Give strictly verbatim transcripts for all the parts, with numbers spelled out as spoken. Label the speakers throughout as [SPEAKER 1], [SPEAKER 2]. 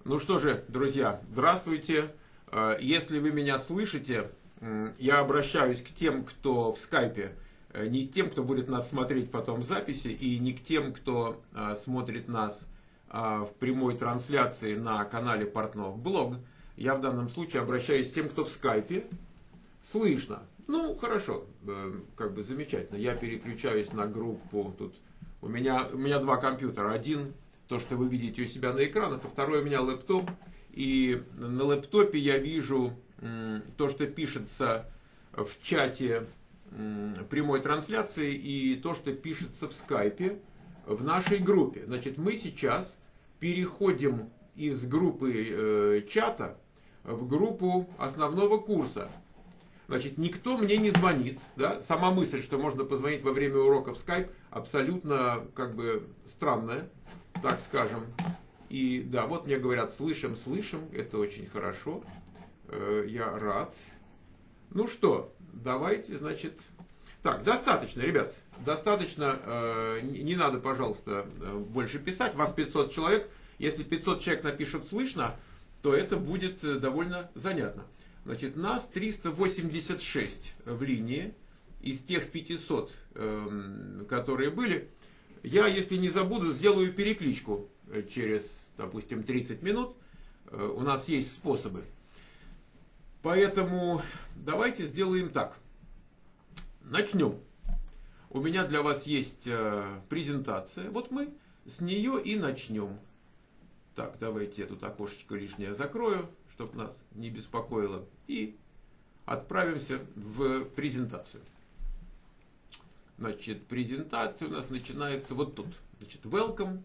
[SPEAKER 1] Ну что же, друзья, здравствуйте. Э, Если вы меня слышите, м, я обращаюсь к тем, кто в скайпе, э, не к тем, кто будет нас смотреть потом в записи, и не к тем, кто э, смотрит нас э, в прямой трансляции на канале Портнов Блог. Я в данном случае обращаюсь к тем, кто в скайпе. Слышно. Ну, хорошо, э, как бы замечательно. Я переключаюсь на группу. Тут у меня, у меня два компьютера. Один, то, что вы видите у себя на экранах, а второй у меня лэптоп. И на лэптопе я вижу м, то, что пишется в чате м, прямой трансляции, и то, что пишется в скайпе в нашей группе. Значит, мы сейчас переходим из группы э, чата в группу основного курса. Значит, никто мне не звонит, да? Сама мысль, что можно позвонить во время урока в скайп, абсолютно, как бы, странная, так скажем. И да, вот мне говорят, слышим, слышим, это очень хорошо, э, я рад. Ну что, давайте, значит... Так, достаточно, ребят, достаточно, э, не надо, пожалуйста, больше писать, вас пятьсот человек. Если пятьсот человек напишут слышно, то это будет довольно занятно. Значит, нас триста восемьдесят шесть в линии из тех пятисот, э, которые были. Я, если не забуду, сделаю перекличку через, допустим, тридцать минут. Э, у нас есть способы. Поэтому давайте сделаем так. Начнем. У меня для вас есть э, презентация. Вот мы с нее и начнем. Так, давайте я тут окошечко лишнее закрою, чтобы нас не беспокоило. И отправимся в презентацию. Значит, презентация у нас начинается вот тут. Значит, welcome.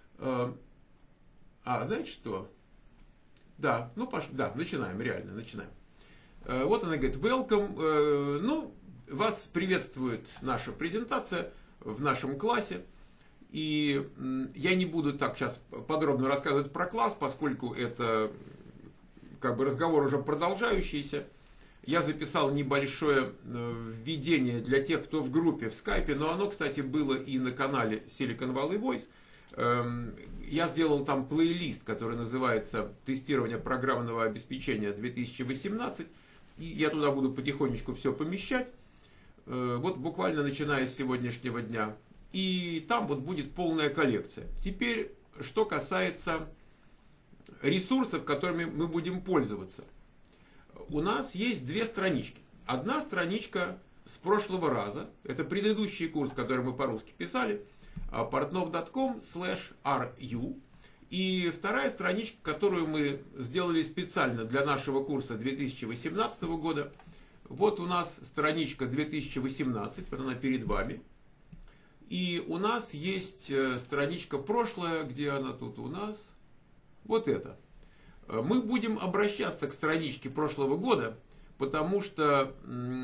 [SPEAKER 1] А, знаете что? Да, ну, пош... да, начинаем, реально, начинаем. Вот она говорит, welcome. Ну, вас приветствует наша презентация в нашем классе. И я не буду так сейчас подробно рассказывать про класс, поскольку это как бы разговор уже продолжающийся. Я записал небольшое введение для тех, кто в группе в скайпе, но оно, кстати, было и на канале Silicon Valley Voice. Я сделал там плейлист, который называется «Тестирование программного обеспечения две тысячи восемнадцать». И я туда буду потихонечку все помещать. Вот буквально начиная с сегодняшнего дня. И там вот будет полная коллекция. Теперь, что касается ресурсов, которыми мы будем пользоваться. У нас есть две странички. Одна страничка с прошлого раза. Это предыдущий курс, который мы по-русски писали. портнов точка ком слэш ар ю. И вторая страничка, которую мы сделали специально для нашего курса две тысячи восемнадцатого года. Вот у нас страничка две тысячи восемнадцать. Вот она перед вами. И у нас есть страничка прошлая, где она тут у нас. Вот это. Мы будем обращаться к страничке прошлого года, потому что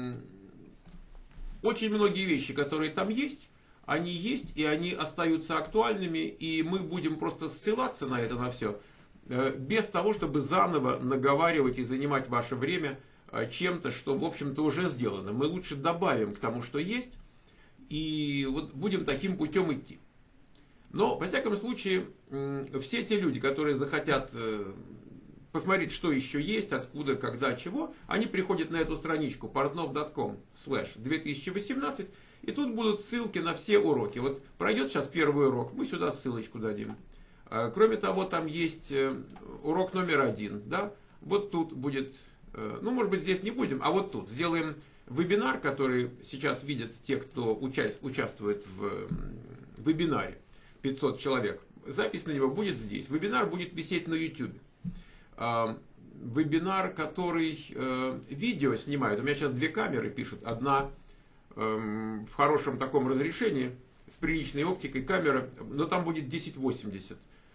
[SPEAKER 1] очень многие вещи, которые там есть, они есть и они остаются актуальными, и мы будем просто ссылаться на это, на все, без того, чтобы заново наговаривать и занимать ваше время чем-то, что, в общем-то, уже сделано. Мы лучше добавим к тому, что есть, и вот будем таким путем идти. Но, во всяком случае, все те люди, которые захотят посмотреть, что еще есть, откуда, когда, чего, они приходят на эту страничку портнов точка ком слэш две тысячи восемнадцать, и тут будут ссылки на все уроки. Вот пройдет сейчас первый урок, мы сюда ссылочку дадим. Кроме того, там есть урок номер один, да, вот тут будет, ну, может быть, здесь не будем, а вот тут сделаем вебинар, который сейчас видят те, кто уча- участвует в вебинаре, пятьсот человек. Запись на него будет здесь. Вебинар будет висеть на YouTube. Вебинар, который видео снимает. У меня сейчас две камеры пишут. Одна в хорошем таком разрешении, с приличной оптикой камера, но там будет тысяча восемьдесят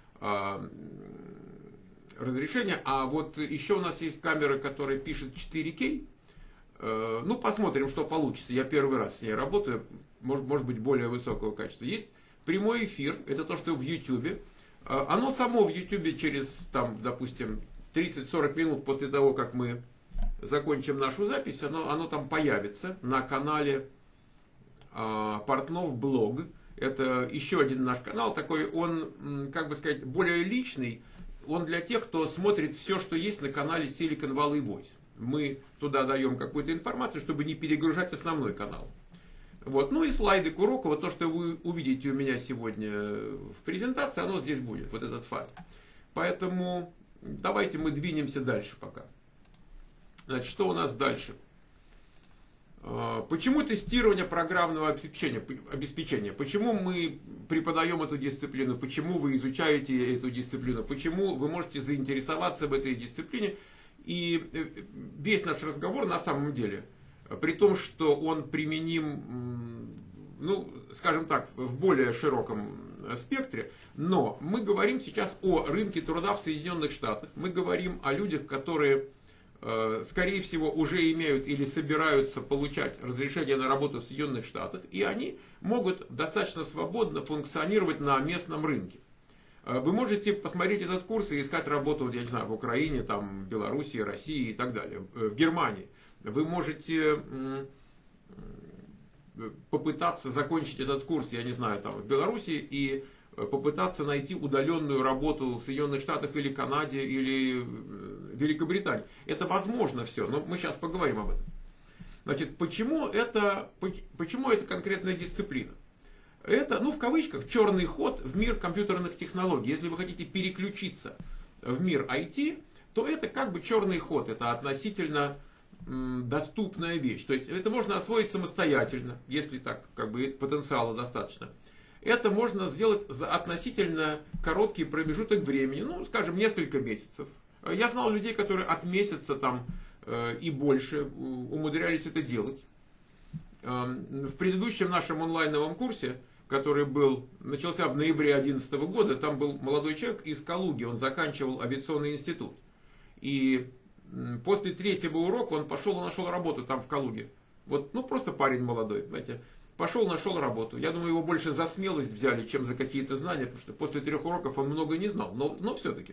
[SPEAKER 1] разрешение. А вот еще у нас есть камера, которая пишет четыре кей. Ну, посмотрим, что получится. Я первый раз с ней работаю. Может, может быть, более высокого качества. Есть прямой эфир. Это то, что в YouTube. Оно само в YouTube через, там, допустим, тридцать-сорок минут после того, как мы закончим нашу запись, оно, оно там появится на канале а, Портнов Блог. Это еще один наш канал. Такой он, как бы сказать, более личный. он для тех, кто смотрит все, что есть на канале Silicon Valley Voice. Мы туда даем какую-то информацию, чтобы не перегружать основной канал. Вот. Ну и слайды к уроку, вот то, что вы увидите у меня сегодня в презентации, оно здесь будет, вот этот файл. Поэтому давайте мы двинемся дальше пока. Значит, что у нас дальше? Почему тестирование программного обеспечения, обеспечения? Почему мы преподаем эту дисциплину? Почему вы изучаете эту дисциплину? Почему вы можете заинтересоваться в этой дисциплине? И весь наш разговор на самом деле, при том, что он применим, ну, скажем так, в более широком спектре, но мы говорим сейчас о рынке труда в Соединенных Штатах. Мы говорим о людях, которые, скорее всего, уже имеют или собираются получать разрешение на работу в Соединенных Штатах, и они могут достаточно свободно функционировать на местном рынке. Вы можете посмотреть этот курс и искать работу, я не знаю, в Украине, там, Белоруссии, России и так далее, в Германии. Вы можете попытаться закончить этот курс, я не знаю, там, в Беларуси и попытаться найти удаленную работу в Соединенных Штатах или Канаде или Великобритании. Это возможно все, но мы сейчас поговорим об этом. Значит, почему это, почему это конкретная дисциплина? Это, ну, в кавычках, черный ход в мир компьютерных технологий. Если вы хотите переключиться в мир ай ти, то это как бы черный ход, это относительно м, доступная вещь. То есть это можно освоить самостоятельно, если так, как бы потенциала достаточно. Это можно сделать за относительно короткий промежуток времени, ну, скажем, несколько месяцев. Я знал людей, которые от месяца там и больше умудрялись это делать. В предыдущем нашем онлайновом курсе, который был, начался в ноябре две тысячи одиннадцатого года, там был молодой человек из Калуги, он заканчивал авиационный институт. И после третьего урока он пошел и нашел работу там в Калуге. Вот, ну, просто парень молодой, знаете. Пошел, нашел работу. Я думаю, его больше за смелость взяли, чем за какие-то знания, потому что после трех уроков он много не знал, но, но все-таки.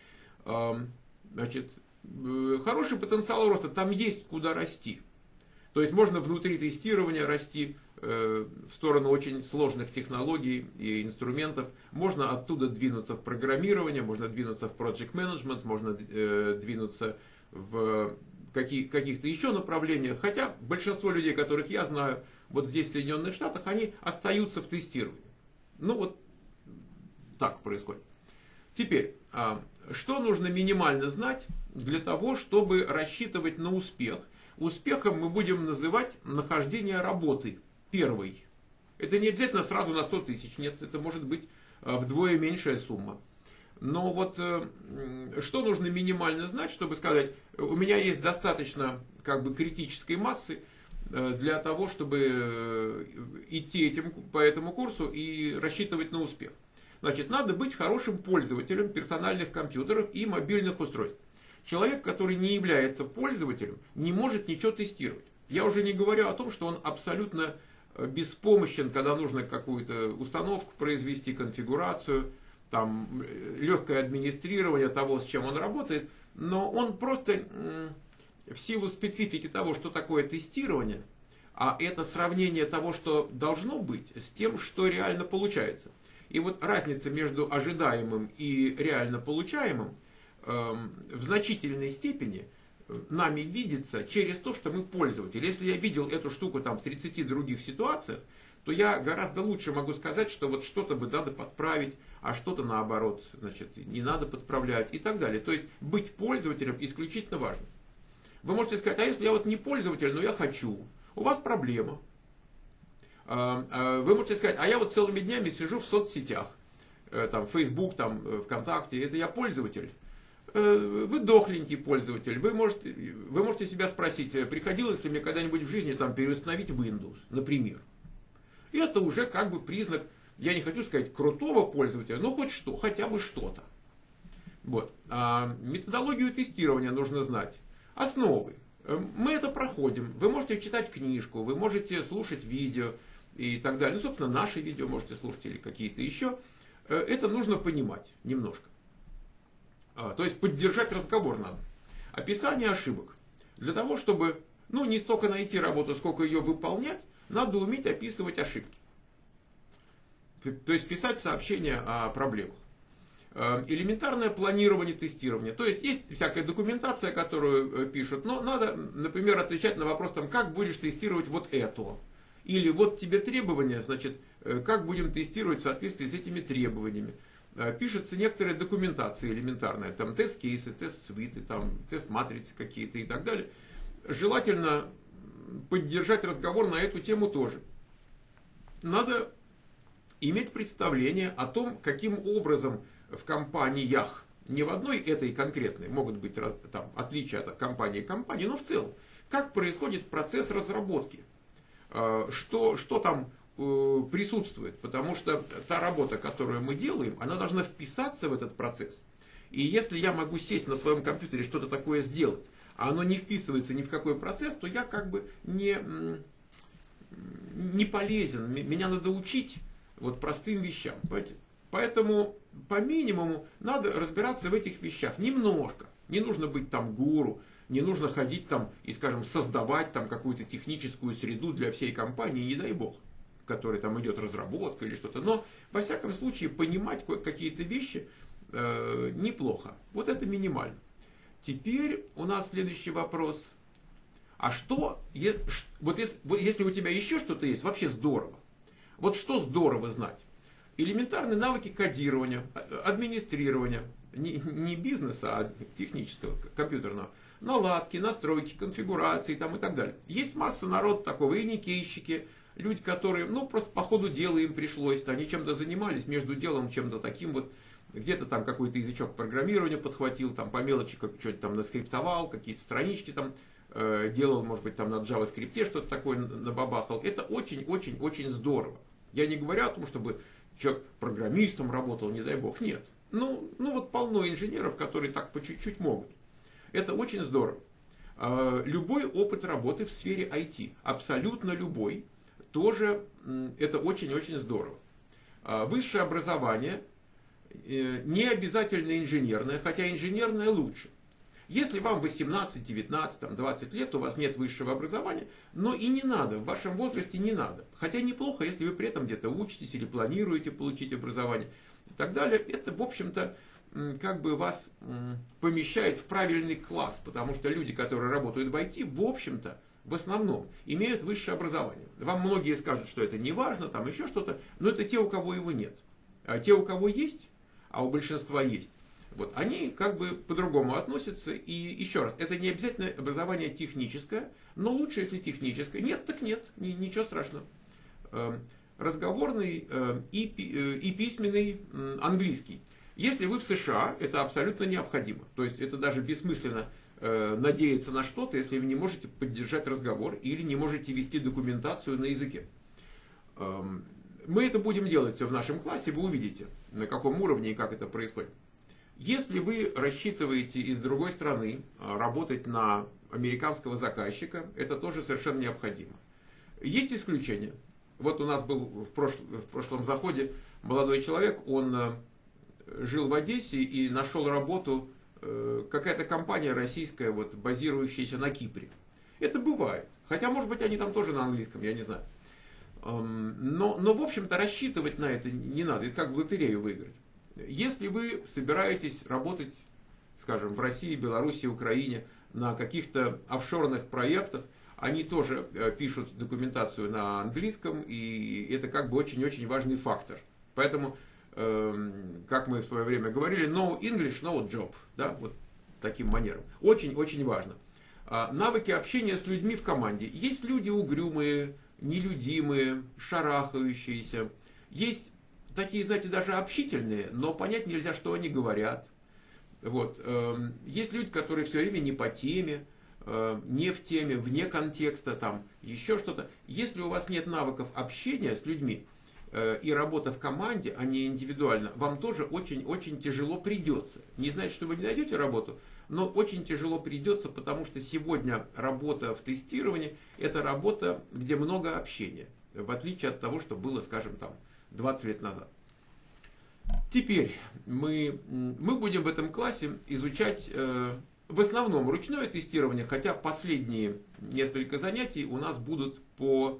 [SPEAKER 1] Значит, хороший потенциал роста, там есть куда расти. То есть можно внутри тестирования расти э, в сторону очень сложных технологий и инструментов. Можно оттуда двинуться в программирование, можно двинуться в project management, можно э, двинуться в какие, каких-то еще направлениях. Хотя большинство людей, которых я знаю, вот здесь в Соединенных Штатах, они остаются в тестировании. Ну вот так происходит. Теперь, что нужно минимально знать для того, чтобы рассчитывать на успех? Успехом мы будем называть нахождение работы первой. Это не обязательно сразу на сто тысяч, нет, это может быть вдвое меньшая сумма. Но вот что нужно минимально знать, чтобы сказать, у меня есть достаточно как бы критической массы для того, чтобы идти этим, по этому курсу и рассчитывать на успех. Значит, надо быть хорошим пользователем персональных компьютеров и мобильных устройств. Человек, который не является пользователем, не может ничего тестировать. Я уже не говорю о том, что он абсолютно беспомощен, когда нужно какую-то установку произвести, конфигурацию, там, легкое администрирование того, с чем он работает, но он просто в силу специфики того, что такое тестирование, а это сравнение того, что должно быть, с тем, что реально получается. И вот разница между ожидаемым и реально получаемым э, в значительной степени нами видится через то, что мы пользователь. Если я видел эту штуку там в тридцати других ситуациях, то я гораздо лучше могу сказать, что вот что-то бы надо подправить, а что-то наоборот, значит, не надо подправлять и так далее. То есть быть пользователем исключительно важно. Вы можете сказать, а если я вот не пользователь, но я хочу, у вас проблема. Вы можете сказать, а я вот целыми днями сижу в соцсетях, там, Facebook, там, ВКонтакте, это я пользователь. Вы дохленький пользователь, вы можете, вы можете себя спросить, приходилось ли мне когда-нибудь в жизни там, переустановить Windows, например. И это уже как бы признак, я не хочу сказать крутого пользователя, но хоть что, хотя бы что-то. Вот. А методологию тестирования нужно знать. Основы. Мы это проходим. Вы можете читать книжку, вы можете слушать видео и так далее. Ну, собственно, наши видео можете слушать или какие-то еще. Это нужно понимать немножко. То есть поддержать разговор надо. Описание ошибок. Для того, чтобы ну, не столько найти работу, сколько ее выполнять, надо уметь описывать ошибки. То есть писать сообщения о проблемах. элементарное планирование тестирования. То есть есть всякая документация, которую пишут, но надо, например, отвечать на вопрос, там, как будешь тестировать вот это. Или вот тебе требования, значит, как будем тестировать в соответствии с этими требованиями. Пишется некоторая документация элементарная, там тест-кейсы, тест-свиты, там тест-матрицы какие-то и так далее. Желательно поддержать разговор на эту тему тоже. Надо иметь представление о том, каким образом в компаниях, не в одной этой конкретной, могут быть там отличия от компании к компании, но в целом, как происходит процесс разработки, что, что там присутствует, потому что та работа, которую мы делаем, она должна вписаться в этот процесс. И если я могу сесть на своем компьютере что-то такое сделать, а оно не вписывается ни в какой процесс, то я как бы не, не полезен. Меня надо учить вот простым вещам. Понимаете? Поэтому по минимуму надо разбираться в этих вещах немножко. Не нужно быть там гуру, не нужно ходить там и, скажем, создавать там какую-то техническую среду для всей компании, не дай бог, в которой там идет разработка или что-то. Но, во всяком случае, понимать какие-то вещи э, неплохо. Вот это минимально. Теперь у нас следующий вопрос. А что, вот если, вот если у тебя еще что-то есть, вообще здорово. Вот что здорово знать? Элементарные навыки кодирования, администрирования, не, не бизнеса, а технического, компьютерного, наладки, настройки, конфигурации там и так далее. Есть масса народа такого, и никейщики, люди, которые, ну, просто по ходу дела им пришлось, они чем-то занимались, между делом чем-то таким вот, где-то там какой-то язычок программирования подхватил, там по мелочи что-то там наскриптовал, какие-то странички там э, делал, может быть, там на JavaScript что-то такое набабахал. Это очень-очень-очень здорово. Я не говорю о том, чтобы человек программистом работал, не дай бог, нет. Ну, ну вот полно инженеров, которые так по чуть-чуть могут. Это очень здорово. Э, любой опыт работы в сфере ай ти, абсолютно любой, тоже э, это очень-очень здорово. Э, высшее образование не обязательно инженерное, хотя инженерное лучше. Если вам восемнадцать, девятнадцать, двадцать лет, у вас нет высшего образования, но и не надо, в вашем возрасте не надо. Хотя неплохо, если вы при этом где-то учитесь или планируете получить образование и так далее. Это, в общем-то, как бы вас помещает в правильный класс, потому что люди, которые работают в ай ти, в общем-то, в основном имеют высшее образование. Вам многие скажут, что это не важно, там еще что-то, но это те, у кого его нет. А те, у кого есть, а у большинства есть, вот, они как бы по-другому относятся. И еще раз, это не обязательно образование техническое, но лучше, если техническое. Нет, так нет, ничего страшного. Разговорный и, и письменный английский. Если вы в США, это абсолютно необходимо. То есть это даже бессмысленно надеяться на что-то, если вы не можете поддержать разговор или не можете вести документацию на языке. Мы это будем делать все в нашем классе, вы увидите, на каком уровне и как это происходит. Если вы рассчитываете из другой страны работать на американского заказчика, это тоже совершенно необходимо. Есть исключения. Вот у нас был в прошлом, в прошлом заходе молодой человек, он жил в Одессе и нашел работу, какая-то компания российская, вот, базирующаяся на Кипре. Это бывает. Хотя, может быть, они там тоже на английском, я не знаю. Но, но в общем-то, рассчитывать на это не надо. Это как в лотерею выиграть. Если вы собираетесь работать, скажем, в России, Беларуси, Украине на каких-то офшорных проектах, они тоже пишут документацию на английском, и это как бы очень-очень важный фактор. Поэтому, как мы в свое время говорили, no English, no job. Да, вот таким манером. Очень-очень важно. Навыки общения с людьми в команде. Есть люди угрюмые, нелюдимые, шарахающиеся. Есть такие, знаете, даже общительные, но понять нельзя, что они говорят. Вот. Есть люди, которые все время не по теме, не в теме, вне контекста, там, еще что-то. Если у вас нет навыков общения с людьми и работа в команде, а не индивидуально, вам тоже очень-очень тяжело придется. Не значит, что вы не найдете работу, но очень тяжело придется, потому что сегодня работа в тестировании – это работа, где много общения, в отличие от того, что было, скажем, там, двадцать лет назад. Теперь мы, мы будем в этом классе изучать э, в основном ручное тестирование, хотя последние несколько занятий у нас будут по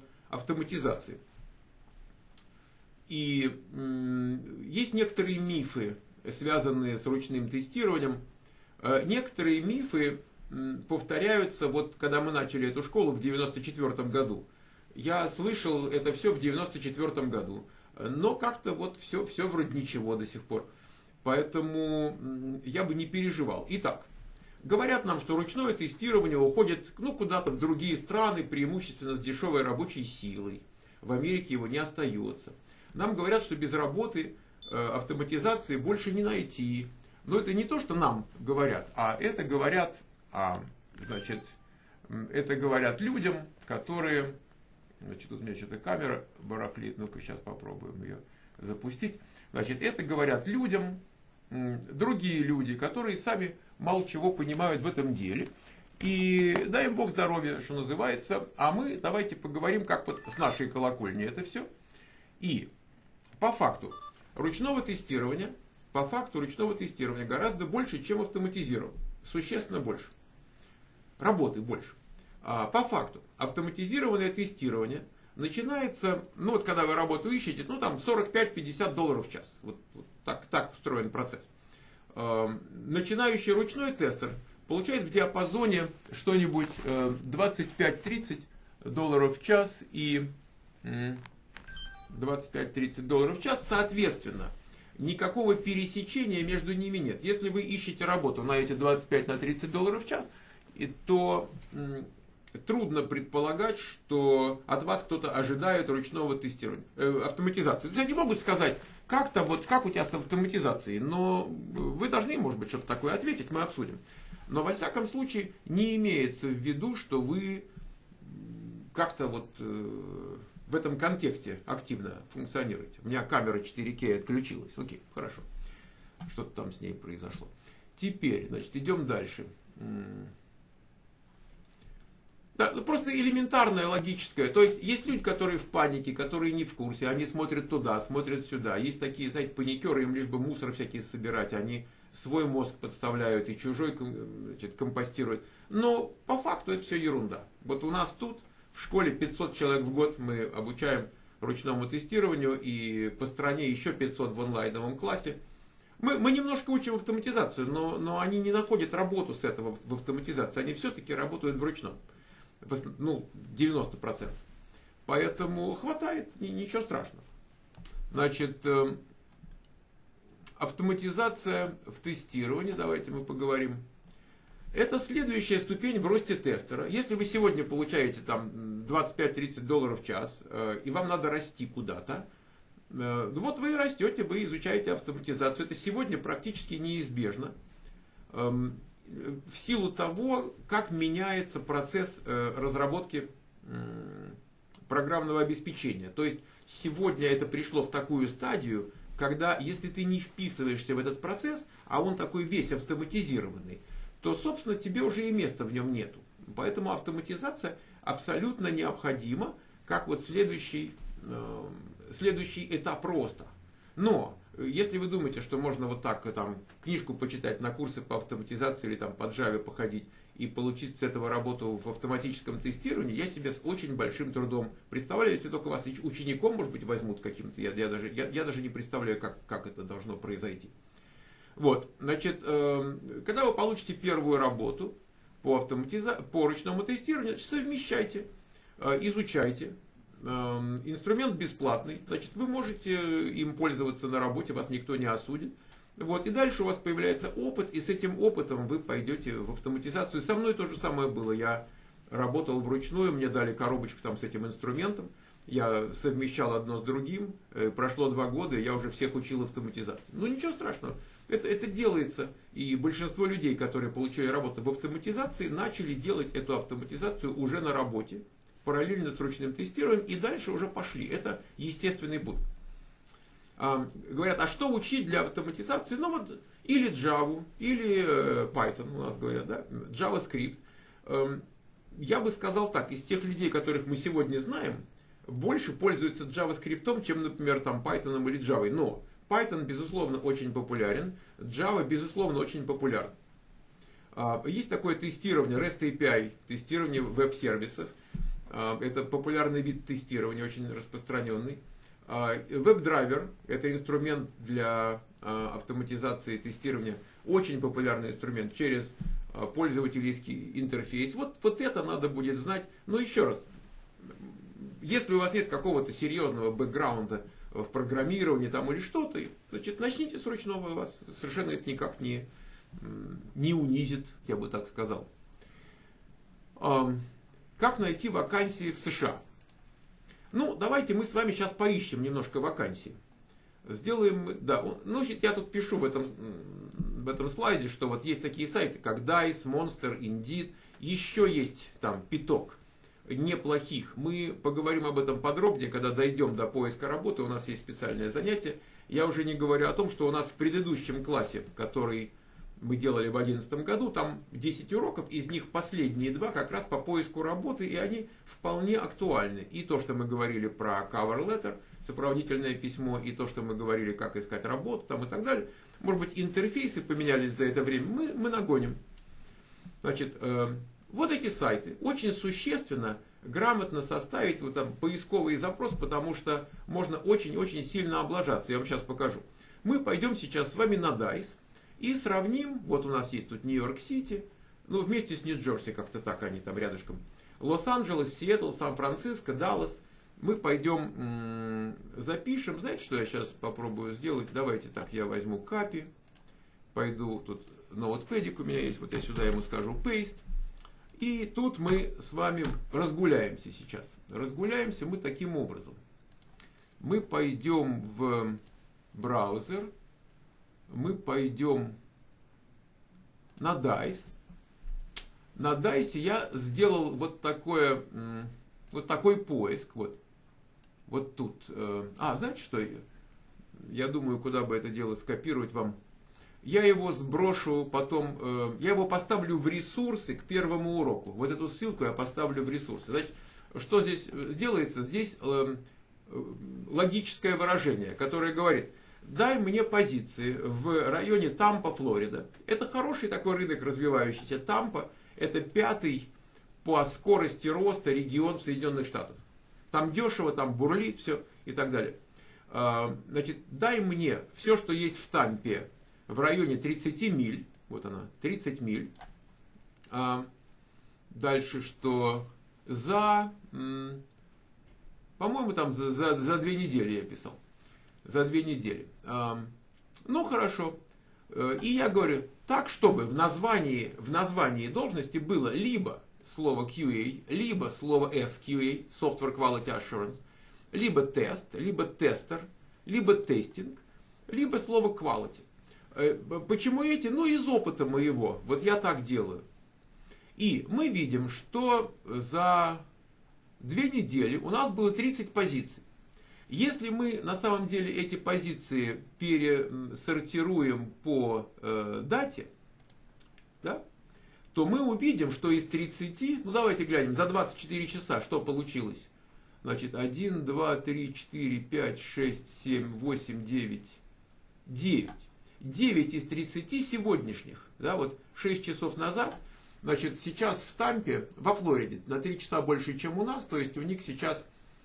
[SPEAKER 1] автоматизации. И э, есть некоторые мифы связанные с ручным тестированием. Некоторые мифы повторяются, вот когда мы начали эту школу в девяносто четвёртом году. Я слышал это все в девяносто четвёртом году, но как-то вот все, все вроде ничего до сих пор. Поэтому я бы не переживал. Итак, говорят нам, что ручное тестирование уходит ну, куда-то в другие страны, преимущественно с дешевой рабочей силой. В Америке его не остается. Нам говорят, что без работы автоматизации больше не найти. Но это не то, что нам говорят, а это говорят, а, значит, это говорят людям, которые... Значит, тут у меня что-то камера барахлит. Ну-ка, сейчас попробуем ее запустить. Значит, это говорят людям, другие люди, которые сами мало чего понимают в этом деле. И дай им Бог здоровья, что называется. А мы давайте поговорим, как вот с нашей колокольни это все. И по факту ручного тестирования, по факту ручного тестирования гораздо больше, чем автоматизированного. Существенно больше. Работы больше. А по факту автоматизированное тестирование начинается, ну вот когда вы работу ищете, ну там сорок пять - пятьдесят долларов в час. Вот, вот так, так устроен процесс. Начинающий ручной тестер получает в диапазоне что-нибудь двадцать пять - тридцать долларов в час и двадцать пять - тридцать долларов в час, соответственно, никакого пересечения между ними нет. Если вы ищете работу на эти двадцать пять - тридцать долларов в час, то трудно предполагать, что от вас кто-то ожидает ручного тестирования, э, автоматизации. То есть они могут сказать, как-то вот, как у тебя с автоматизацией, но вы должны, может быть, что-то такое ответить, мы обсудим. Но во всяком случае не имеется в виду, что вы как-то вот э, в этом контексте активно функционируете. У меня камера четыре кей отключилась. Окей, хорошо. Что-то там с ней произошло. Теперь, значит, идем дальше. Да, просто элементарное, логическое. То есть, есть люди, которые в панике, которые не в курсе, они смотрят туда, смотрят сюда. Есть такие, знаете, паникеры, им лишь бы мусор всякий собирать, они свой мозг подставляют и чужой, значит, компостируют. Но по факту это все ерунда. Вот у нас тут в школе пятьсот человек в год мы обучаем ручному тестированию, и по стране еще пятьсот в онлайновом классе. Мы, мы немножко учим автоматизацию, но, но они не находят работу с этого в автоматизации, они все-таки работают в ручном. Ну, девяносто процентов. Поэтому хватает, ничего страшного. Значит, автоматизация в тестировании, давайте мы поговорим. Это следующая ступень в росте тестера. Если вы сегодня получаете там двадцать пять - тридцать долларов в час, и вам надо расти куда-то, вот вы растете, вы изучаете автоматизацию. Это сегодня практически неизбежно. В силу того, как меняется процесс разработки программного обеспечения. То есть сегодня это пришло в такую стадию, когда если ты не вписываешься в этот процесс, а он такой весь автоматизированный, то, собственно, тебе уже и места в нем нету. Поэтому автоматизация абсолютно необходима, как вот следующий, следующий этап роста. Но если вы думаете, что можно вот так там книжку почитать на курсы по автоматизации или там по Java походить и получить с этого работу в автоматическом тестировании, я себе с очень большим трудом представляю, если только вас учеником, может быть, возьмут каким-то, я, я, даже, я, я даже не представляю, как, как это должно произойти. Вот, значит, э, когда вы получите первую работу по, автоматиза... по ручному тестированию, значит, совмещайте, э, изучайте. Инструмент бесплатный, значит, вы можете им пользоваться на работе, вас никто не осудит. Вот, и дальше у вас появляется опыт, и с этим опытом вы пойдете в автоматизацию. Со мной то же самое было. Я работал вручную, мне дали коробочку там с этим инструментом, я совмещал одно с другим, прошло два года, и я уже всех учил автоматизации. Ну ничего страшного, это, это делается, и большинство людей, которые получили работу в автоматизации, начали делать эту автоматизацию уже на работе, параллельно с ручным тестированием, и дальше уже пошли. Это естественный путь. А, говорят, а что учить для автоматизации? Ну вот, или Java, или э, Python, у нас говорят, да, JavaScript. Э, я бы сказал так, из тех людей, которых мы сегодня знаем, больше пользуются JavaScript, чем, например, там, Python или Java. Но Python, безусловно, очень популярен, Java, безусловно, очень популярен. А, есть такое тестирование, REST эй пи ай, тестирование веб-сервисов. Это популярный вид тестирования, очень распространенный. WebDriver – это инструмент для автоматизации тестирования, очень популярный инструмент через пользовательский интерфейс. Вот, вот это надо будет знать. Но еще раз, если у вас нет какого-то серьезного бэкграунда в программировании там или что-то, значит, начните с ручного, вас совершенно это никак не, не унизит, я бы так сказал. Как найти вакансии в США? Ну, давайте мы с вами сейчас поищем немножко вакансий. Сделаем, да, ну, я тут пишу в этом, в этом слайде, что вот есть такие сайты, как Dice, Monster, Indeed, еще есть там пяток неплохих. Мы поговорим об этом подробнее, когда дойдем до поиска работы, у нас есть специальное занятие. Я уже не говорю о том, что у нас в предыдущем классе, который мы делали в две тысячи одиннадцатом году, там десять уроков, из них последние два как раз по поиску работы, и они вполне актуальны. И то, что мы говорили про cover letter, сопроводительное письмо, и то, что мы говорили, как искать работу, там и так далее. Может быть, интерфейсы поменялись за это время, мы, мы нагоним. Значит, э, вот эти сайты очень существенно, грамотно составить вот там поисковый запрос, потому что можно очень-очень сильно облажаться. Я вам сейчас покажу. Мы пойдем сейчас с вами на Dice. И сравним, вот у нас есть тут Нью-Йорк-Сити, ну вместе с Нью-Джерси, как-то так они там рядышком. Лос-Анджелес, Сиэтл, Сан-Франциско, Даллас. Мы пойдем, м-м, запишем, знаете, что я сейчас попробую сделать? Давайте так, я возьму копи, пойду, тут ноутпэдик у меня есть, вот я сюда ему скажу paste. И тут мы с вами разгуляемся сейчас. Разгуляемся мы таким образом. Мы пойдем в браузер. Мы пойдем на Dice. На Dice я сделал вот, такое, вот такой поиск. Вот, вот тут. А, знаете что? Я думаю, куда бы это дело скопировать вам. Я его сброшу потом. Я его поставлю в ресурсы к первому уроку. Вот эту ссылку я поставлю в ресурсы. Значит, что здесь делается? Здесь логическое выражение, которое говорит: дай мне позиции в районе Тампа, Флорида. Это хороший такой рынок развивающийся. Тампа – это пятый по скорости роста регион в Соединенных Штатах. Там дешево, там бурлит все и так далее. Значит, дай мне все, что есть в Тампе в районе тридцати миль. Вот она, тридцать миль. Дальше что? За, по-моему, там за, за, за две недели я писал. За две недели. Ну, хорошо. И я говорю, так, чтобы в названии, в названии должности было либо слово кью эй, либо слово эс кью эй, Software Quality Assurance, либо тест, либо тестер, либо тестинг, либо слово quality. Почему эти? Ну, из опыта моего. Вот я так делаю. И мы видим, что за две недели у нас было тридцать позиций. Если мы на самом деле эти позиции пересортируем по э, дате, да, то мы увидим, что из тридцати, ну давайте глянем, за двадцать четыре часа что получилось. Значит, один, два, три, четыре, пять, шесть, семь, восемь, девять, девять. девять из тридцати сегодняшних, да, вот шесть часов назад, значит, сейчас в Тампе, во Флориде, на три часа больше, чем у нас, то есть у них сейчас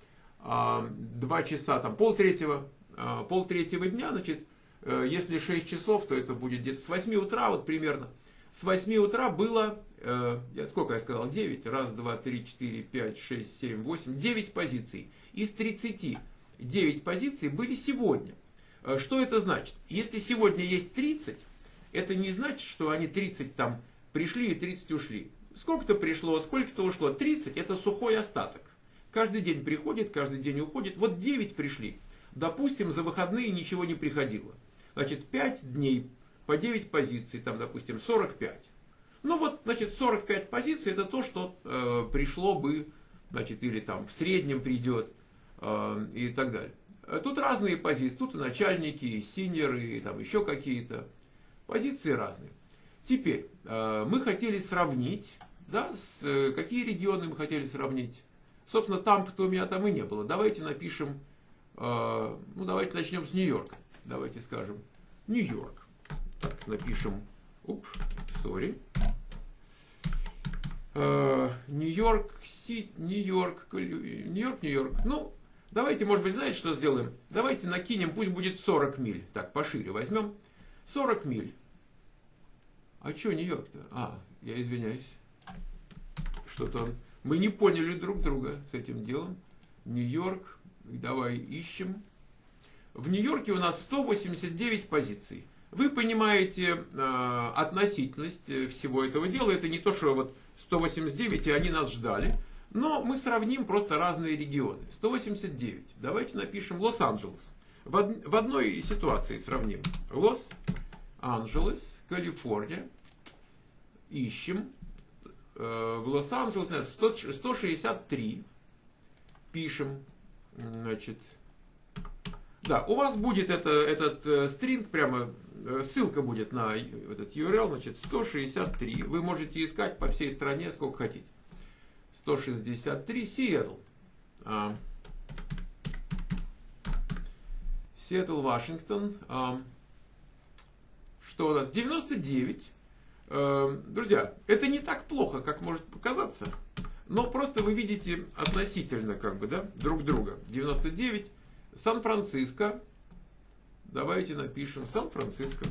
[SPEAKER 1] два часа, там, полтретьего, полтретьего дня, значит, если шесть часов, то это будет где-то с восьми утра, вот примерно. С восьми утра было, я, сколько я сказал, девять, раз, два, три, четыре, пять, шесть, семь, восемь, девять позиций. Из тридцати девять позиций были сегодня. Что это значит? Если сегодня есть тридцать, это не значит, что они тридцать там пришли и тридцать ушли. Сколько-то пришло, сколько-то ушло. тридцать это сухой остаток. Каждый день приходит, каждый день уходит. Вот девять пришли. Допустим, за выходные ничего не приходило. Значит, пять дней по девять позиций, там, допустим, сорок пять. Ну вот, значит, сорок пять позиций это то, что э, пришло бы, значит, или там в среднем придет э, и так далее. Тут разные позиции. Тут и начальники, и синьоры, и там еще какие-то. Позиции разные. Теперь, э, мы хотели сравнить, да, с, э, какие регионы мы хотели сравнить. Собственно, там, кто у меня там и не было. Давайте напишем, э, ну давайте начнем с Нью-Йорка. Давайте скажем Нью-Йорк. Так, напишем, уп, сори. Нью-Йорк, Сити, Нью-Йорк, Нью-Йорк, Нью-Йорк. Ну, Давайте, может быть, знаете, что сделаем? Давайте накинем, пусть будет сорок миль. Так, пошире возьмем. сорок миль. А что Нью-Йорк-то? А, я извиняюсь. Что-то мы не поняли друг друга с этим делом. Нью-Йорк. Давай ищем. В Нью-Йорке у нас сто восемьдесят девять позиций. Вы понимаете э, относительность всего этого дела. Это не то, что вот сто восемьдесят девять, и они нас ждали. Но мы сравним просто разные регионы. сто восемьдесят девять. Давайте напишем Лос-Анджелес. В, од, в одной ситуации сравним. Лос-Анджелес, Калифорния. Ищем. Э, в Лос-Анджелес сто, сто шестьдесят три. Пишем. Значит... Да, у вас будет это, этот э, стринг, прямо э, ссылка будет на этот ю ар эл, значит, сто шестьдесят три. Вы можете искать по всей стране, сколько хотите. сто шестьдесят три, Сиэтл. А, Сиэтл, Вашингтон. А, что у нас? девяносто девять. А, друзья, это не так плохо, как может показаться. Но просто вы видите относительно, как бы, да, друг друга. девяносто девять. Сан-Франциско. Давайте напишем Сан-Франциско.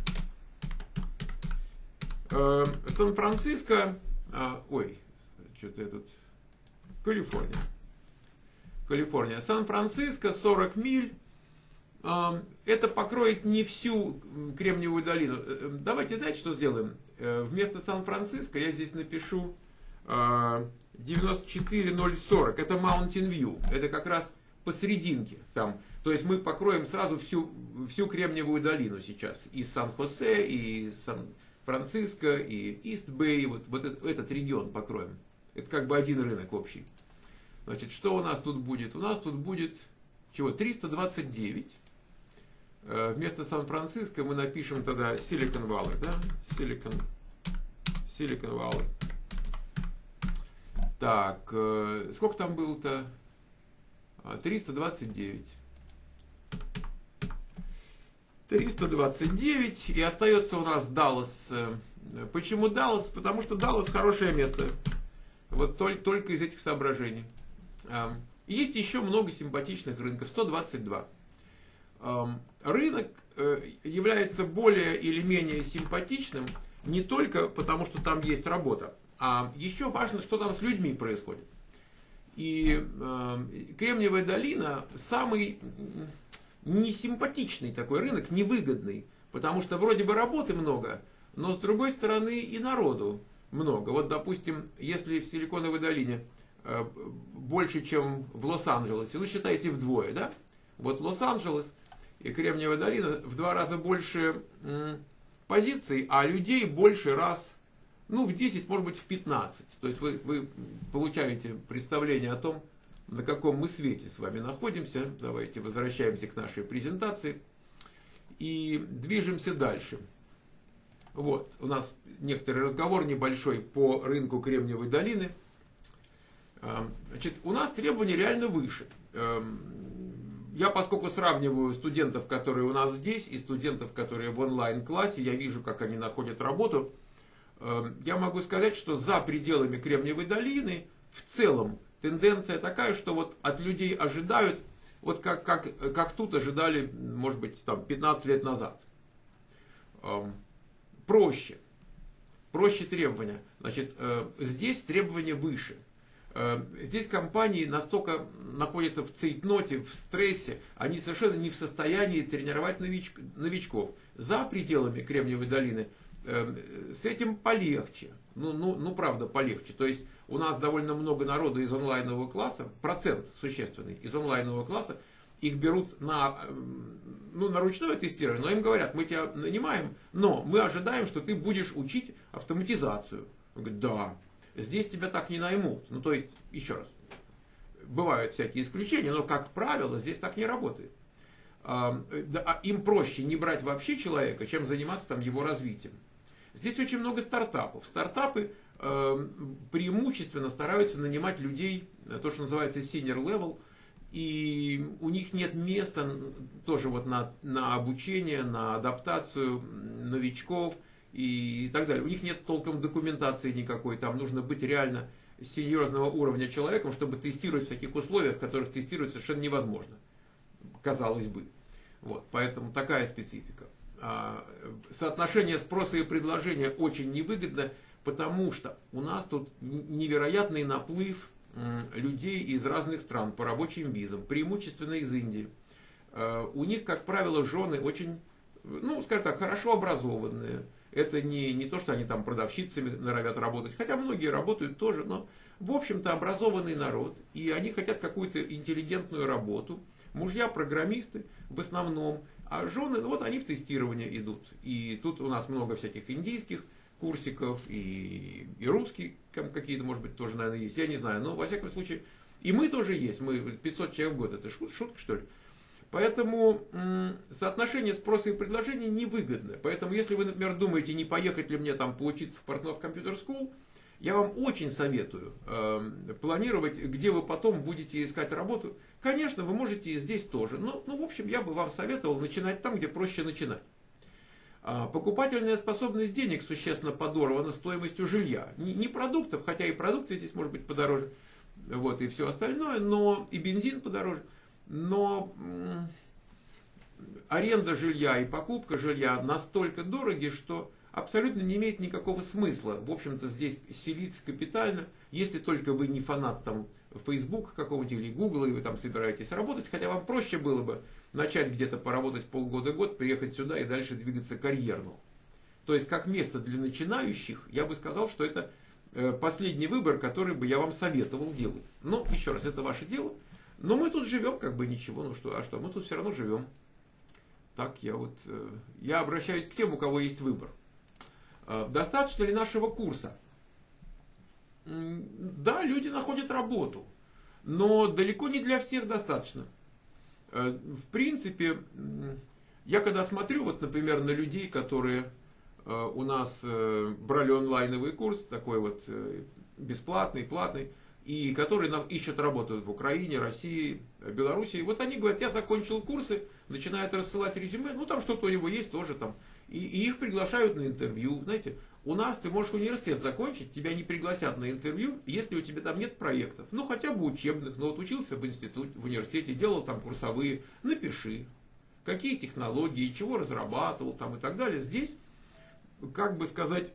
[SPEAKER 1] Э, Сан-Франциско. Э, ой, что-то я тут. Калифорния. Калифорния. Сан-Франциско, сорок миль. Э, это покроет не всю Кремниевую долину. Э, давайте, знаете, что сделаем? Э, вместо Сан-Франциско я здесь напишу э, девяносто четыре ноль сорок. Это Mountain View. Это как раз посерединке там. То есть мы покроем сразу всю, всю Кремниевую долину сейчас. И Сан-Хосе, и Сан-Франциско, и Ист-Бэй. Вот, вот этот, этот регион покроем. Это как бы один рынок общий. Значит, что у нас тут будет? У нас тут будет чего? триста двадцать девять. Вместо Сан-Франциско мы напишем тогда Silicon Valley. Да? Silicon, Silicon Valley. Так, сколько там было-то? триста двадцать девять. триста двадцать девять. И остается у нас Даллас. Почему Даллас? Потому что Даллас хорошее место. Вот только, только из этих соображений. Есть еще много симпатичных рынков. сто двадцать два. Рынок является более или менее симпатичным не только потому, что там есть работа, а еще важно, что там с людьми происходит. И э, Кремниевая долина самый несимпатичный такой рынок, невыгодный, потому что вроде бы работы много, но с другой стороны и народу много. Вот, допустим, если в Силиконовой долине э, больше, чем в Лос-Анджелесе, ну, считайте вдвое, да? Вот Лос-Анджелес и Кремниевая долина в два раза больше э, позиций, а людей больше раз. Ну, в десять, может быть, в пятнадцать. То есть вы, вы получаете представление о том, на каком мы свете с вами находимся. Давайте возвращаемся к нашей презентации и движемся дальше. Вот, у нас некоторый разговор небольшой по рынку Кремниевой долины. Значит, у нас требования реально выше. Я, поскольку сравниваю студентов, которые у нас здесь, и студентов, которые в онлайн-классе, я вижу, как они находят работу. Я могу сказать, что за пределами Кремниевой долины в целом тенденция такая, что вот от людей ожидают, вот как, как, как тут ожидали, может быть, там, пятнадцать лет назад. Проще. Проще требования. Значит, здесь требования выше. Здесь компании настолько находятся в цейтноте, в стрессе, они совершенно не в состоянии тренировать новичк, новичков. За пределами Кремниевой долины с этим полегче. Ну, ну, ну, правда, полегче. То есть у нас довольно много народа из онлайнового класса, процент существенный из онлайнового класса, их берут на, ну, на ручное тестирование, но им говорят, мы тебя нанимаем, но мы ожидаем, что ты будешь учить автоматизацию. Он говорит, да, здесь тебя так не наймут. Ну, то есть, еще раз, бывают всякие исключения, но, как правило, здесь так не работает. Им проще не брать вообще человека, чем заниматься там его развитием. Здесь очень много стартапов. Стартапы э, преимущественно стараются нанимать людей, то, что называется senior level, и у них нет места тоже вот на, на обучение, на адаптацию новичков и так далее. У них нет толком документации никакой, там нужно быть реально серьезного уровня человеком, чтобы тестировать в таких условиях, в которых тестировать совершенно невозможно, казалось бы. Вот, поэтому такая специфика. Соотношение спроса и предложения очень невыгодно, потому что у нас тут невероятный наплыв людей из разных стран по рабочим визам, преимущественно из Индии. У них, как правило, жены очень, ну, скажем так, хорошо образованные. Это не, не то, что они там продавщицами норовят работать, хотя многие работают тоже, но, в общем-то, образованный народ, и они хотят какую-то интеллигентную работу. Мужья программисты в основном, а жены, ну, вот они в тестирование идут. И тут у нас много всяких индийских курсиков, и, и русские какие-то, может быть, тоже, наверное, есть, я не знаю, но, во всяком случае, и мы тоже есть, мы пятьсот человек в год, это шут, шутка, что ли? Поэтому м- соотношение спроса и предложения невыгодно. Поэтому, если вы, например, думаете, не поехать ли мне там поучиться в Portnoy Computer School, я вам очень советую э, планировать, где вы потом будете искать работу. Конечно, вы можете и здесь тоже, но, ну, в общем, я бы вам советовал начинать там, где проще начинать. А, покупательная способность денег существенно подорвана стоимостью жилья. Не, не продуктов, хотя и продукты здесь, может быть, подороже, вот, и все остальное, но и бензин подороже. Но м- аренда жилья и покупка жилья настолько дороги, что абсолютно не имеет никакого смысла, в общем-то, здесь селиться капитально, если только вы не фанат там Facebook какого-нибудь или Google, и вы там собираетесь работать, хотя вам проще было бы начать где-то поработать полгода-год, приехать сюда и дальше двигаться карьерно. То есть, как место для начинающих, я бы сказал, что это последний выбор, который бы я вам советовал делать. Но, еще раз, это ваше дело. Но мы тут живем, как бы ничего, ну что, а что, мы тут все равно живем. Так, я вот, я обращаюсь к тем, у кого есть выбор. Достаточно ли нашего курса? Да, люди находят работу, но далеко не для всех достаточно. В принципе, я когда смотрю, вот, например, на людей, которые у нас брали онлайновый курс, такой вот бесплатный, платный, и которые ищут работу в Украине, России, Белоруссии, вот они говорят, я закончил курсы, начинают рассылать резюме, ну там что-то у него есть тоже там, и, и их приглашают на интервью, знаете. У нас ты можешь университет закончить, тебя не пригласят на интервью, если у тебя там нет проектов. Ну, хотя бы учебных, но вот учился в институте, в университете, делал там курсовые, напиши, какие технологии, чего разрабатывал там и так далее. Здесь, как бы сказать,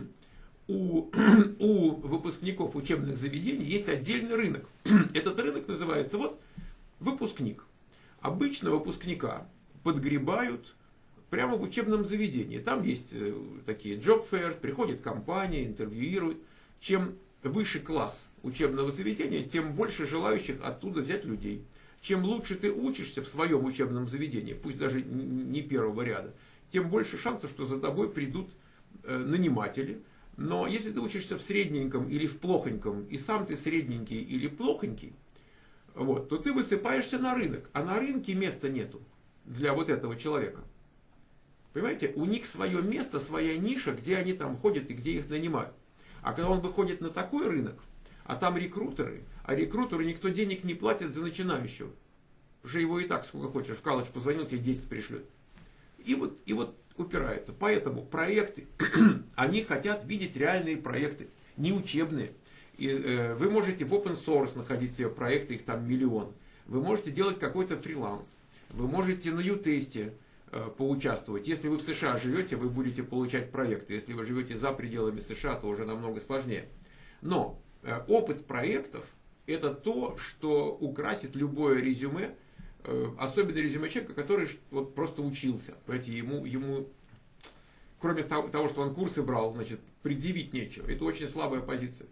[SPEAKER 1] у, у выпускников учебных заведений есть отдельный рынок. Этот рынок называется вот выпускник. Обычно выпускника подгребают прямо в учебном заведении. Там есть такие job fairs, приходят компании, интервьюируют. Чем выше класс учебного заведения, тем больше желающих оттуда взять людей. Чем лучше ты учишься в своем учебном заведении, пусть даже не первого ряда, тем больше шансов, что за тобой придут наниматели. Но если ты учишься в средненьком или в плохоньком, и сам ты средненький или плохонький, вот, то ты высыпаешься на рынок. А на рынке места нету для вот этого человека. Понимаете, у них свое место, своя ниша, где они там ходят и где их нанимают. А когда он выходит на такой рынок, а там рекрутеры, а рекрутеру никто денег не платит за начинающего. Уже его и так сколько хочешь, в колледж позвонил, тебе десять пришлет. И вот, и вот упирается. Поэтому проекты, они хотят видеть реальные проекты, не учебные. И, э, вы можете в open source находить себе проекты, их там миллион. Вы можете делать какой-то фриланс. Вы можете на ю-тесте поучаствовать. Если вы в США живете, вы будете получать проекты. Если вы живете за пределами США, то уже намного сложнее. Но э, опыт проектов – это то, что украсит любое резюме, э, особенно резюме человека, который вот просто учился. Понимаете, ему, ему, кроме того, что он курсы брал, значит, предъявить нечего. Это очень слабая позиция.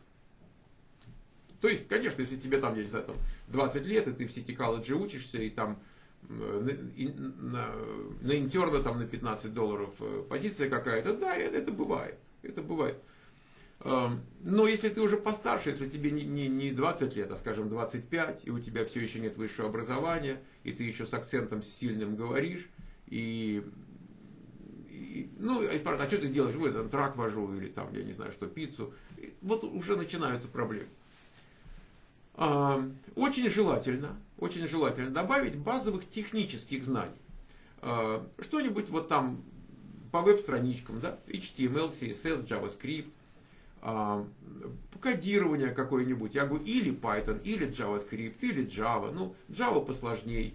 [SPEAKER 1] То есть, конечно, если тебе там, я не знаю, там двадцать лет, и ты в City College учишься, и там на, на, на интерна там на пятнадцать долларов позиция какая-то, да, это бывает, это бывает. Но если ты уже постарше, если тебе не, не, не двадцать лет, а скажем двадцать пять, и у тебя все еще нет высшего образования, и ты еще с акцентом сильным говоришь, и, и ну, и спрашивают, а что ты делаешь? Вы там трак вожу, или там, я не знаю, что, пиццу. Вот уже начинаются проблемы. Очень желательно, очень желательно добавить базовых технических знаний. Что-нибудь вот там по веб-страничкам, да, эйч ти эм эл, си эс эс, JavaScript, кодирование какое-нибудь. Я говорю, или Python, или JavaScript, или Java. Ну, Java посложнее,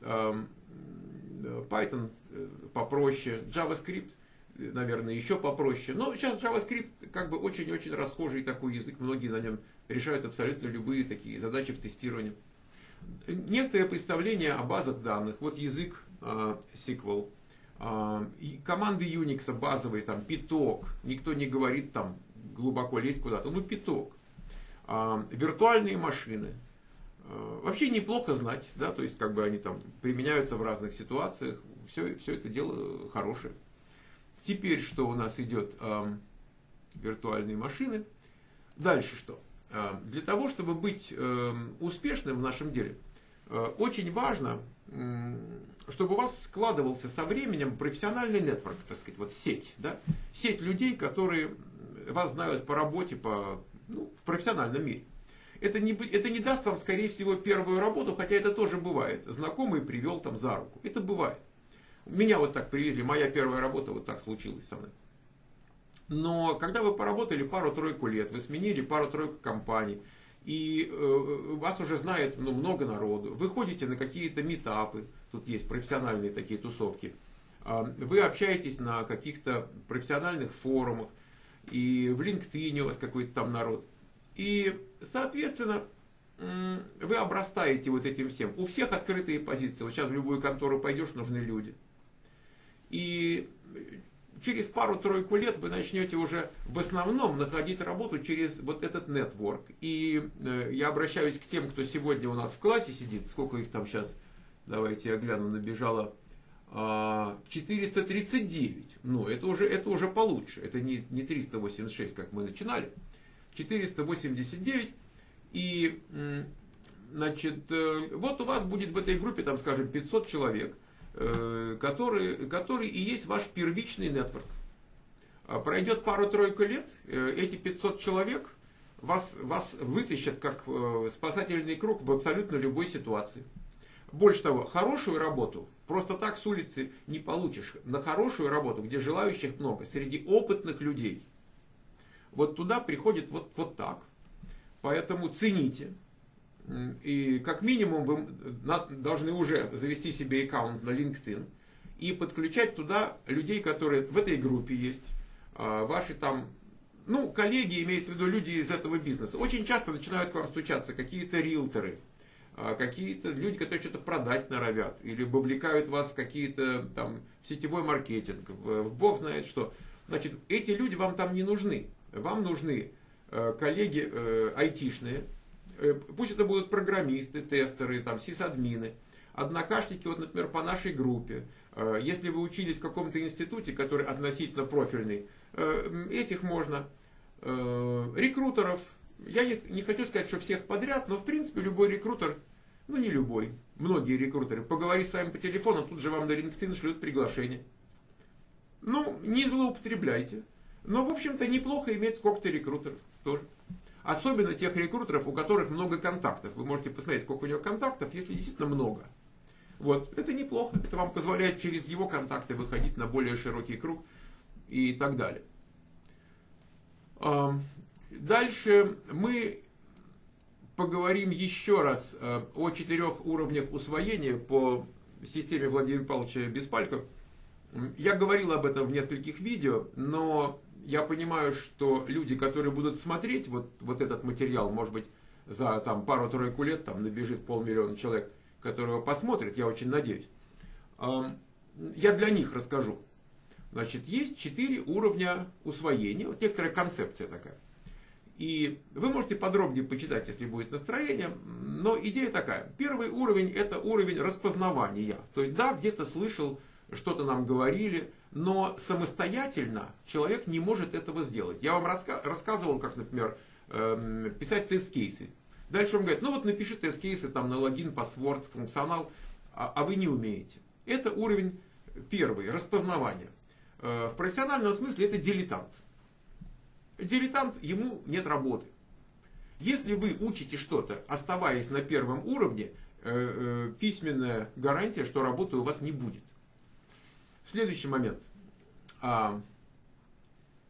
[SPEAKER 1] Python попроще, JavaScript, наверное, еще попроще. Но сейчас JavaScript как бы очень-очень расхожий такой язык. Многие на нем решают абсолютно любые такие задачи в тестировании. Некоторое представление о базах данных. Вот язык эс ку эль. Команды Unix базовые, там, пяток. Никто не говорит там глубоко лезть куда-то. Ну, пяток. Виртуальные машины. Вообще неплохо знать, да, то есть как бы они там применяются в разных ситуациях. Все, все это дело хорошее. Теперь что у нас идет? Виртуальные машины. Дальше что? Для того, чтобы быть успешным в нашем деле, очень важно, чтобы у вас складывался со временем профессиональный нетворк, так сказать, вот сеть, да? Сеть людей, которые вас знают по работе, по, ну, в профессиональном мире. Это не, это не даст вам, скорее всего, первую работу, хотя это тоже бывает. Знакомый привел там за руку. Это бывает. Меня вот так привезли, моя первая работа вот так случилась со мной. Но когда вы поработали пару-тройку лет, вы сменили пару-тройку компаний, и э, вас уже знает, ну, много народу, вы ходите на какие-то митапы, тут есть профессиональные такие тусовки, э, вы общаетесь на каких-то профессиональных форумах, и в LinkedIn у вас какой-то там народ. И, соответственно, э, вы обрастаете вот этим всем. У всех открытые позиции. Вот сейчас в любую контору пойдешь, нужны люди. И через пару-тройку лет вы начнете уже в основном находить работу через вот этот нетворк. И э, я обращаюсь к тем, кто сегодня у нас в классе сидит. Сколько их там сейчас, давайте я гляну, набежало. четыреста тридцать девять. Ну, это уже, это уже получше. Это не, не триста восемьдесят шесть, как мы начинали. четыреста восемьдесят девять. И, значит, э, вот у вас будет в этой группе, там, скажем, пятьсот человек. Который, который и есть ваш первичный нетворк. Пройдет пару-тройку лет, эти пятьсот человек вас, вас вытащат как спасательный круг в абсолютно любой ситуации. Больше того, хорошую работу просто так с улицы не получишь. На хорошую работу, где желающих много, среди опытных людей, вот туда приходит вот, вот так. Поэтому цените. И как минимум вы должны уже завести себе аккаунт на LinkedIn и подключать туда людей, которые в этой группе есть. Ваши там, ну, коллеги, имеется в виду люди из этого бизнеса. Очень часто начинают к вам стучаться какие-то риэлторы, какие-то люди, которые что-то продать норовят, или вовлекают вас в какие-то там в сетевой маркетинг, в бог знает что. Значит, эти люди вам там не нужны. Вам нужны коллеги айтишные. Пусть это будут программисты, тестеры, там, сисадмины, однокашники, вот, например, по нашей группе. Если вы учились в каком-то институте, который относительно профильный, этих можно. Рекрутеров, я не, не хочу сказать, что всех подряд, но в принципе любой рекрутер, ну не любой, многие рекрутеры, поговорив с вами по телефону, тут же вам на LinkedIn шлют приглашение. Ну, не злоупотребляйте. Но, в общем-то, неплохо иметь сколько-то рекрутеров тоже. Особенно тех рекрутеров, у которых много контактов. Вы можете посмотреть, сколько у него контактов, если действительно много. Вот, это неплохо. Это вам позволяет через его контакты выходить на более широкий круг и так далее. Дальше мы поговорим еще раз о четырех уровнях усвоения по системе Владимира Павловича Беспалько. Я говорил об этом в нескольких видео, но я понимаю, что люди, которые будут смотреть вот, вот этот материал, может быть, за там, пару-тройку лет там, набежит полмиллиона человек, которые его посмотрят, я очень надеюсь. Я для них расскажу. Значит, есть четыре уровня усвоения, вот некоторая концепция такая. И вы можете подробнее почитать, если будет настроение, но идея такая. Первый уровень – это уровень распознавания. То есть, да, где-то слышал, что-то нам говорили, но самостоятельно человек не может этого сделать. Я вам раска- рассказывал, как, например, э, писать тест-кейсы. Дальше он говорит, ну вот напиши тест-кейсы там, на логин, паспорт, функционал, а, а вы не умеете. Это уровень первый, распознавание. Э, в профессиональном смысле это дилетант. Дилетант, ему нет работы. Если вы учите что-то, оставаясь на первом уровне, э, э, письменная гарантия, что работы у вас не будет. Следующий момент. А,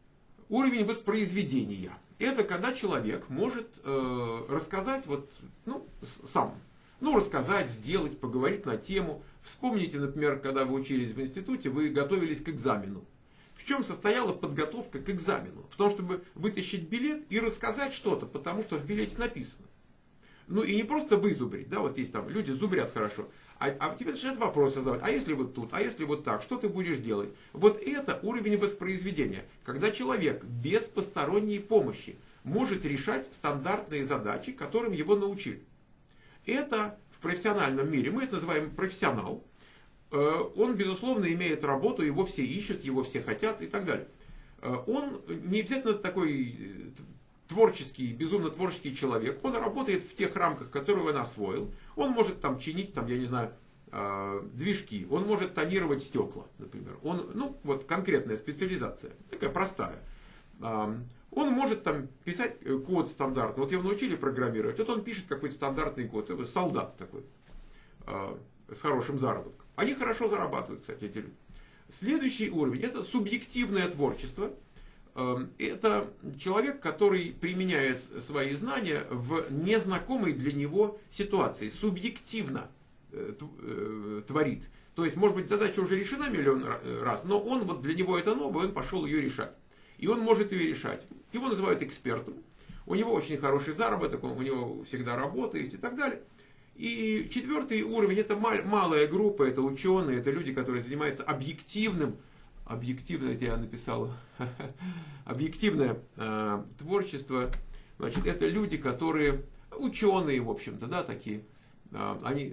[SPEAKER 1] Уровень воспроизведения. Это когда человек может э, рассказать вот, ну, сам. Ну, рассказать, сделать, поговорить на тему. Вспомните, например, когда вы учились в институте, вы готовились к экзамену. В чем состояла подготовка к экзамену? В том, чтобы вытащить билет и рассказать что-то, потому что в билете написано. Ну и не просто вызубрить, да, вот есть там, люди зубрят хорошо, а, а тебе начинают вопросы задавать, а если вот тут, а если вот так, что ты будешь делать? Вот это уровень воспроизведения, когда человек без посторонней помощи может решать стандартные задачи, которым его научили. Это в профессиональном мире, мы это называем профессионал, он, безусловно, имеет работу, его все ищут, его все хотят и так далее. Он не обязательно такой творческий, безумно творческий человек, он работает в тех рамках, которые он освоил. Он может там чинить, там, я не знаю, движки, он может тонировать стекла, например. Он, ну, вот конкретная специализация, такая простая. Он может там писать код стандартный. Вот его научили программировать, вот он пишет какой-то стандартный код, это солдат такой, с хорошим заработком. Они хорошо зарабатывают, кстати, эти люди. Следующий уровень — это субъективное творчество. Это человек, который применяет свои знания в незнакомой для него ситуации, субъективно творит. То есть, может быть, задача уже решена миллион раз, но он, вот для него это новое, он пошел ее решать. И он может ее решать. Его называют экспертом. У него очень хороший заработок, он, у него всегда работа есть и так далее. И четвертый уровень — это малая группа, это ученые, это люди, которые занимаются объективным, объективно, я написал, объективное э, творчество. Значит, это люди, которые, ученые, в общем-то, да, такие, э, они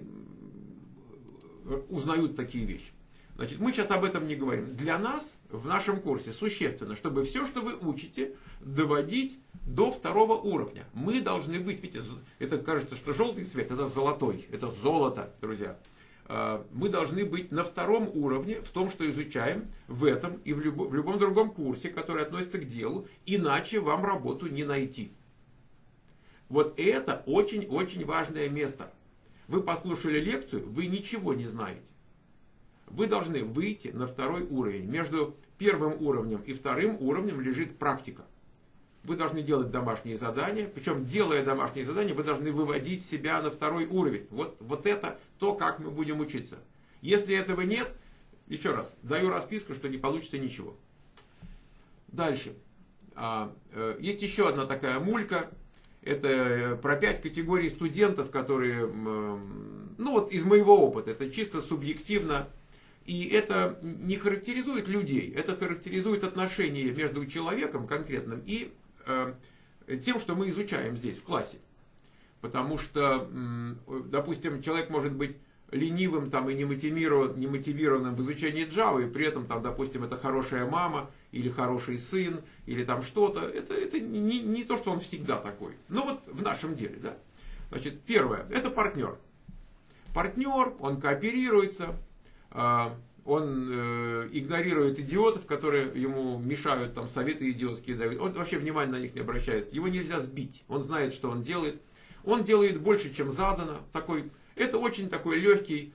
[SPEAKER 1] узнают такие вещи. Значит, мы сейчас об этом не говорим. Для нас в нашем курсе существенно, чтобы все, что вы учите, доводить до второго уровня. Мы должны быть, видите, это кажется, что желтый цвет, это золотой, это золото, друзья. Мы должны быть на втором уровне в том, что изучаем в этом и в любом, в любом другом курсе, который относится к делу, иначе вам работу не найти. Вот это очень-очень важное место. Вы послушали лекцию, вы ничего не знаете. Вы должны выйти на второй уровень. Между первым уровнем и вторым уровнем лежит практика. Вы должны делать домашние задания, причем, делая домашние задания, вы должны выводить себя на второй уровень. Вот, вот это то, как мы будем учиться. Если этого нет, еще раз, даю расписку, что не получится ничего. Дальше. Есть еще одна такая мулька. Это про пять категорий студентов, которые, ну вот из моего опыта, это чисто субъективно. И это не характеризует людей, это характеризует отношения между человеком конкретным и э, тем, что мы изучаем здесь, в классе. Потому что, э, допустим, человек может быть ленивым там, и немотивированным, немотивированным в изучении Java, и при этом, там, допустим, это хорошая мама, или хороший сын, или там что-то. Это, это не, не то, что он всегда такой. Но вот в нашем деле, да. Значит, первое, это партнер. Партнер, он кооперируется. Он э, игнорирует идиотов, которые ему мешают, там советы идиотские дают. Он вообще внимания на них не обращает. Его нельзя сбить. Он знает, что он делает. Он делает больше, чем задано. Такой, это очень такой легкий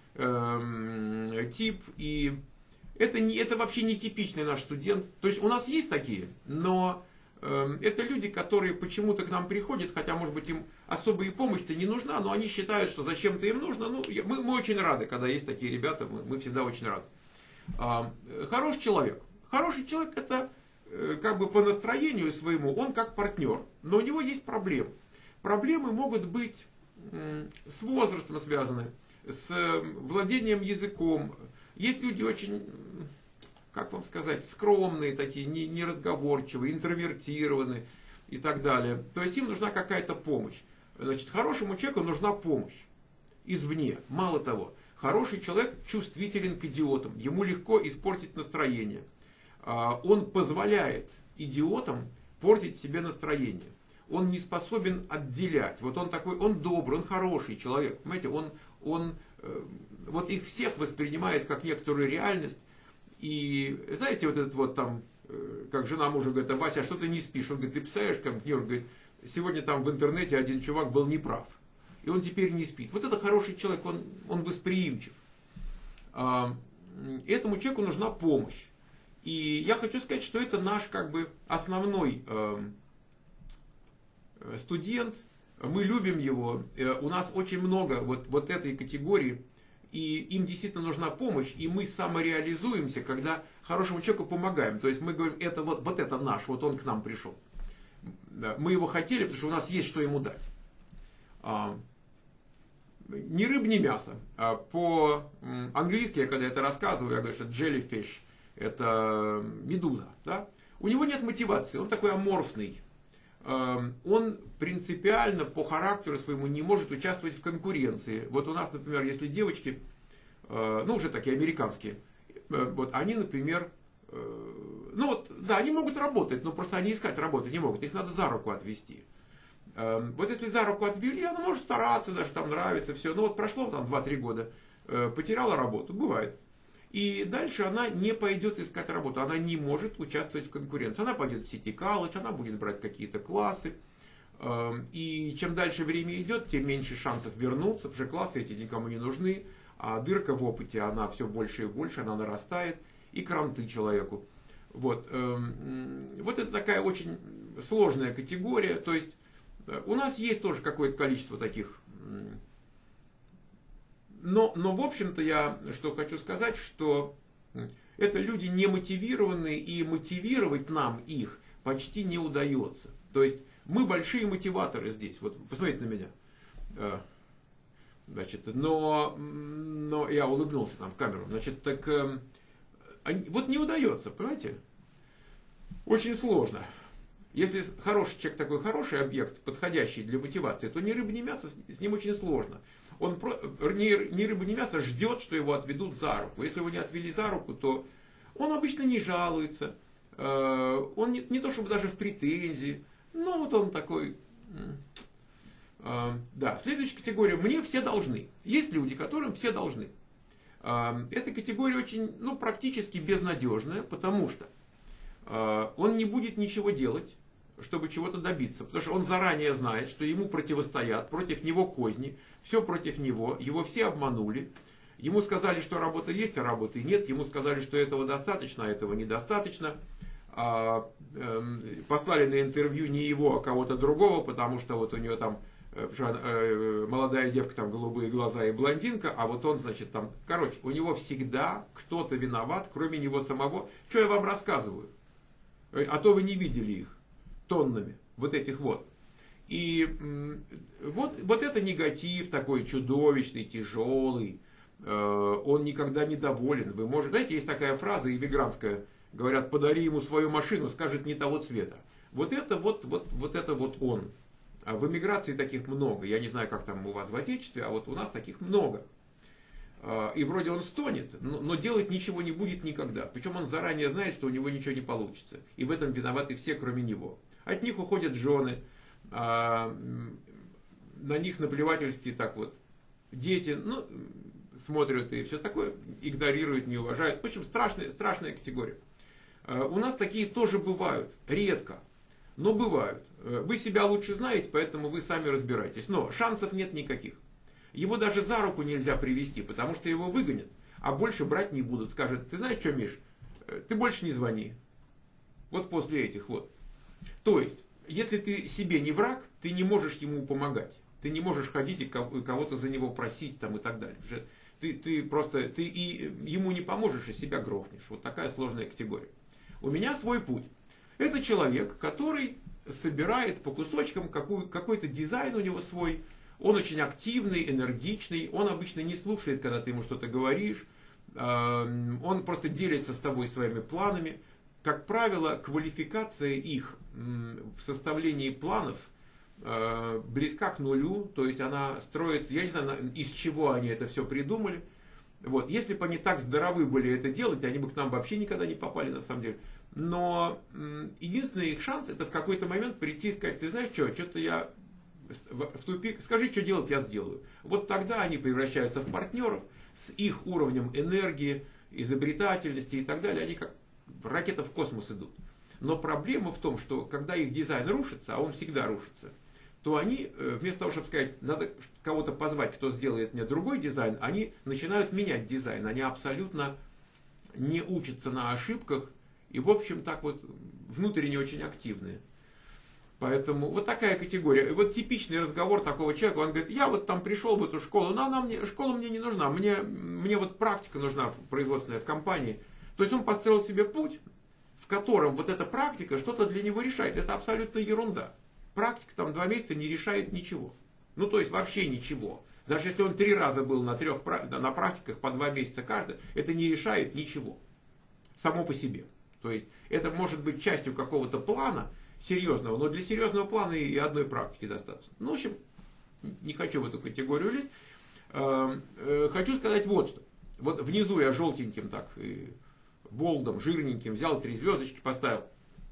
[SPEAKER 1] э, тип. И это, не, это вообще не типичный наш студент. То есть у нас есть такие, но э, это люди, которые почему-то к нам приходят, хотя, может быть, им особая помощь-то не нужна, но они считают, что зачем-то им нужно. Ну, мы, мы очень рады, когда есть такие ребята, мы, мы всегда очень рады. А, хороший человек. Хороший человек — это э, как бы по настроению своему, он как партнер, но у него есть проблемы. Проблемы могут быть э, с возрастом связаны, с э, владением языком. Есть люди очень, как вам сказать, скромные такие, не, неразговорчивые, интровертированные и так далее. То есть им нужна какая-то помощь. Значит, хорошему человеку нужна помощь извне. Мало того, хороший человек чувствителен к идиотам. Ему легко испортить настроение. Он позволяет идиотам портить себе настроение. Он не способен отделять. Вот он такой, он добрый, он хороший человек. Понимаете, он, он вот их всех воспринимает как некоторую реальность. И знаете, вот этот вот там, как жена мужа говорит: а Вася, а что ты не спишь? Он говорит: ты представляешь, как мне, он говорит, сегодня там в интернете один чувак был неправ. И он теперь не спит. Вот это хороший человек, он, он восприимчив. Этому человеку нужна помощь. И я хочу сказать, что это наш как бы основной э, студент. Мы любим его. Э, у нас очень много вот, вот этой категории. И им действительно нужна помощь. И мы самореализуемся, когда хорошему человеку помогаем. То есть мы говорим, это вот, вот это наш, вот он к нам пришел. Мы его хотели, потому что у нас есть что ему дать. А, ни рыб, ни мясо. А по-английски, я когда это рассказываю, я говорю, что jellyfish – это медуза. Да? У него нет мотивации, он такой аморфный. Он принципиально по характеру своему не может участвовать в конкуренции. Вот у нас, например, если девочки, ну уже такие американские, вот они, например, ну вот, да, они могут работать, но просто они искать работу не могут, их надо за руку отвести. Вот если за руку отвели, она может стараться, даже там нравится, все. Ну вот прошло там два-три года, потеряла работу, бывает. И дальше она не пойдет искать работу, она не может участвовать в конкуренции. Она пойдет в City College, она будет брать какие-то классы. И чем дальше время идет, тем меньше шансов вернуться, потому что классы эти никому не нужны. А дырка в опыте, она все больше и больше, она нарастает. И кранты человеку. Вот, вот это такая очень сложная категория. То есть у нас есть тоже какое-то количество таких. Но, но в общем-то я что хочу сказать, что это люди не мотивированные, и мотивировать нам их почти не удается. То есть мы большие мотиваторы здесь. Вот посмотрите на меня. Значит, но, но я улыбнулся там в камеру. Значит, так вот не удается, понимаете? Очень сложно. Если хороший человек, такой хороший объект, подходящий для мотивации, то ни рыба, ни мясо, с ним очень сложно. Он ни, ни рыба, ни мясо ждет, что его отведут за руку. Если его не отвели за руку, то он обычно не жалуется. Он не, не то чтобы даже в претензии. Но вот он такой... Да, следующая категория. Мне все должны. Есть люди, которым все должны. Эта категория очень, ну, практически безнадежная, потому что он не будет ничего делать, чтобы чего-то добиться. Потому что он заранее знает, что ему противостоят, против него козни, все против него, его все обманули. Ему сказали, что работа есть, а работы нет. Ему сказали, что этого достаточно, а этого недостаточно. Послали на интервью не его, а кого-то другого, потому что вот у него там молодая девка, там голубые глаза и блондинка, а вот он, значит, там, короче, у него всегда кто-то виноват, кроме него самого. Что я вам рассказываю? А то вы не видели их тоннами, вот этих вот. И вот, вот это негатив такой чудовищный, тяжелый, он никогда не доволен. Вы можете, знаете, есть такая фраза иммигрантская, говорят, подари ему свою машину, скажет не того цвета. Вот это вот, вот, вот это вот он. А в эмиграции таких много. Я не знаю, как там у вас в Отечестве, а вот у нас таких много. И вроде он стонет, но делать ничего не будет никогда. Причем он заранее знает, что у него ничего не получится. И в этом виноваты все, кроме него. От них уходят жены, на них наплевательски так вот дети, ну, смотрят и все такое, игнорируют, не уважают. В общем, страшная, страшная категория. У нас такие тоже бывают, редко, но бывают. Вы себя лучше знаете, поэтому вы сами разбираетесь. Но шансов нет никаких. Его даже за руку нельзя привести, потому что его выгонят, а больше брать не будут. Скажут, ты знаешь что, Миш, ты больше не звони. Вот после этих вот. То есть, если ты себе не враг, ты не можешь ему помогать. Ты не можешь ходить и кого-то за него просить там, и так далее. Ты, ты просто ты и ему не поможешь, и себя грохнешь. Вот такая сложная категория. У меня свой путь. Это человек, который собирает по кусочкам какой, какой-то дизайн у него свой. Он очень активный, энергичный. Он обычно не слушает, когда ты ему что-то говоришь. Он просто делится с тобой своими планами. Как правило, квалификация их в составлении планов близка к нулю. То есть она строится, я не знаю, из чего они это все придумали. Вот. Если бы они так здоровы были это делать, они бы к нам вообще никогда не попали на самом деле. Но единственный их шанс это в какой-то момент прийти и сказать, ты знаешь что, что-то я в тупик, скажи, что делать, я сделаю. Вот тогда они превращаются в партнеров с их уровнем энергии, изобретательности и так далее. Они как ракета в космос идут. Но проблема в том, что когда их дизайн рушится, а он всегда рушится, то они, вместо того, чтобы сказать, надо кого-то позвать, кто сделает мне другой дизайн, они начинают менять дизайн. Они абсолютно не учатся на ошибках и, в общем, так вот внутренне очень активные. Поэтому вот такая категория. И вот типичный разговор такого человека, он говорит, я вот там пришел в эту школу, но она мне, школа мне не нужна, мне, мне вот практика нужна производственная в компании. То есть он построил себе путь, в котором вот эта практика что-то для него решает. Это абсолютно ерунда. Практика там два месяца не решает ничего. Ну, то есть вообще ничего. Даже если он три раза был на, трех, на практиках по два месяца каждый, это не решает ничего. Само по себе. То есть это может быть частью какого-то плана серьезного, но для серьезного плана и одной практики достаточно. Ну, в общем, не хочу в эту категорию лезть. Хочу сказать вот что. Вот внизу я желтеньким так, болдом, жирненьким взял, три звездочки поставил.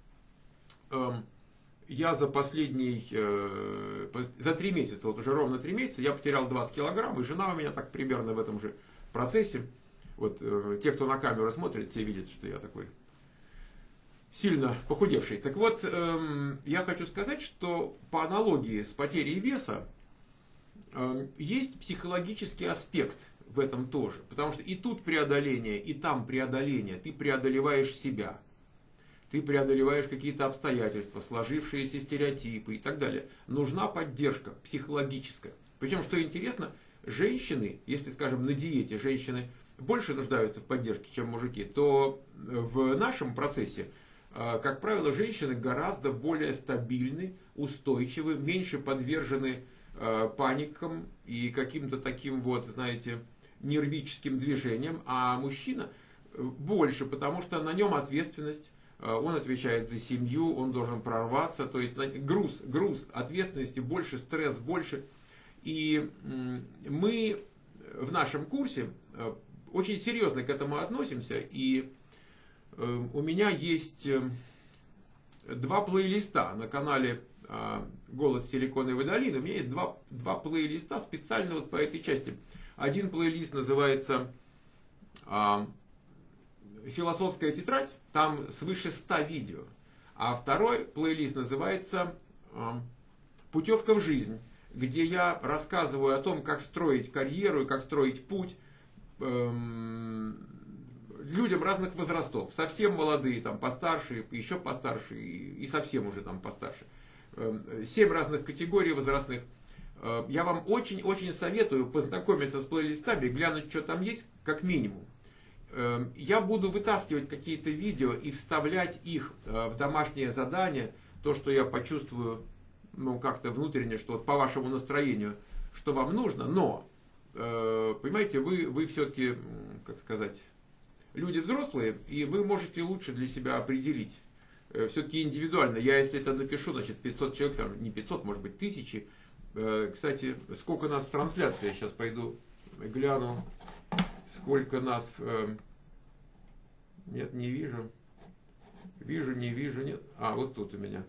[SPEAKER 1] Я за последний, за три месяца, вот уже ровно три месяца, я потерял двадцать килограмм, и жена у меня так примерно в этом же процессе. Вот те, кто на камеру смотрит, те видят, что я такой сильно похудевший. Так вот, я хочу сказать, что по аналогии с потерей веса, есть психологический аспект в этом тоже. Потому что и тут преодоление, и там преодоление. Ты преодолеваешь себя. Ты преодолеваешь какие-то обстоятельства, сложившиеся стереотипы и так далее. Нужна поддержка психологическая. Причем, что интересно, женщины, если, скажем, на диете женщины больше нуждаются в поддержке, чем мужики, то в нашем процессе, как правило, женщины гораздо более стабильны, устойчивы, меньше подвержены паникам и каким-то таким вот, знаете, нервическим движениям, а мужчина больше, потому что на нем ответственность, он отвечает за семью, он должен прорваться, то есть груз, груз ответственности больше, стресс больше. И мы в нашем курсе очень серьезно к этому относимся, и у меня есть два плейлиста на канале «Голос Силиконовой долины». У меня есть два, два плейлиста специально вот по этой части. Один плейлист называется «Философская тетрадь», там свыше ста видео. А второй плейлист называется «Путевка в жизнь», где я рассказываю о том, как строить карьеру и как строить путь людям разных возрастов, совсем молодые, там, постарше, еще постарше и, и совсем уже там постарше. Семь разных категорий возрастных. Я вам очень-очень советую познакомиться с плейлистами, глянуть, что там есть, как минимум. Я буду вытаскивать какие-то видео и вставлять их в домашнее задание, то, что я почувствую, ну, как-то внутренне, что вот по вашему настроению, что вам нужно, но, понимаете, вы, вы все-таки, как сказать, люди взрослые, и вы можете лучше для себя определить. Все-таки индивидуально. Я, если это напишу, значит, пятьсот человек, там, не пятьсот, может быть, тысячи. Кстати, сколько нас в трансляции, я сейчас пойду гляну, сколько нас... Нет, не вижу. Вижу, не вижу, нет. А, вот тут у меня.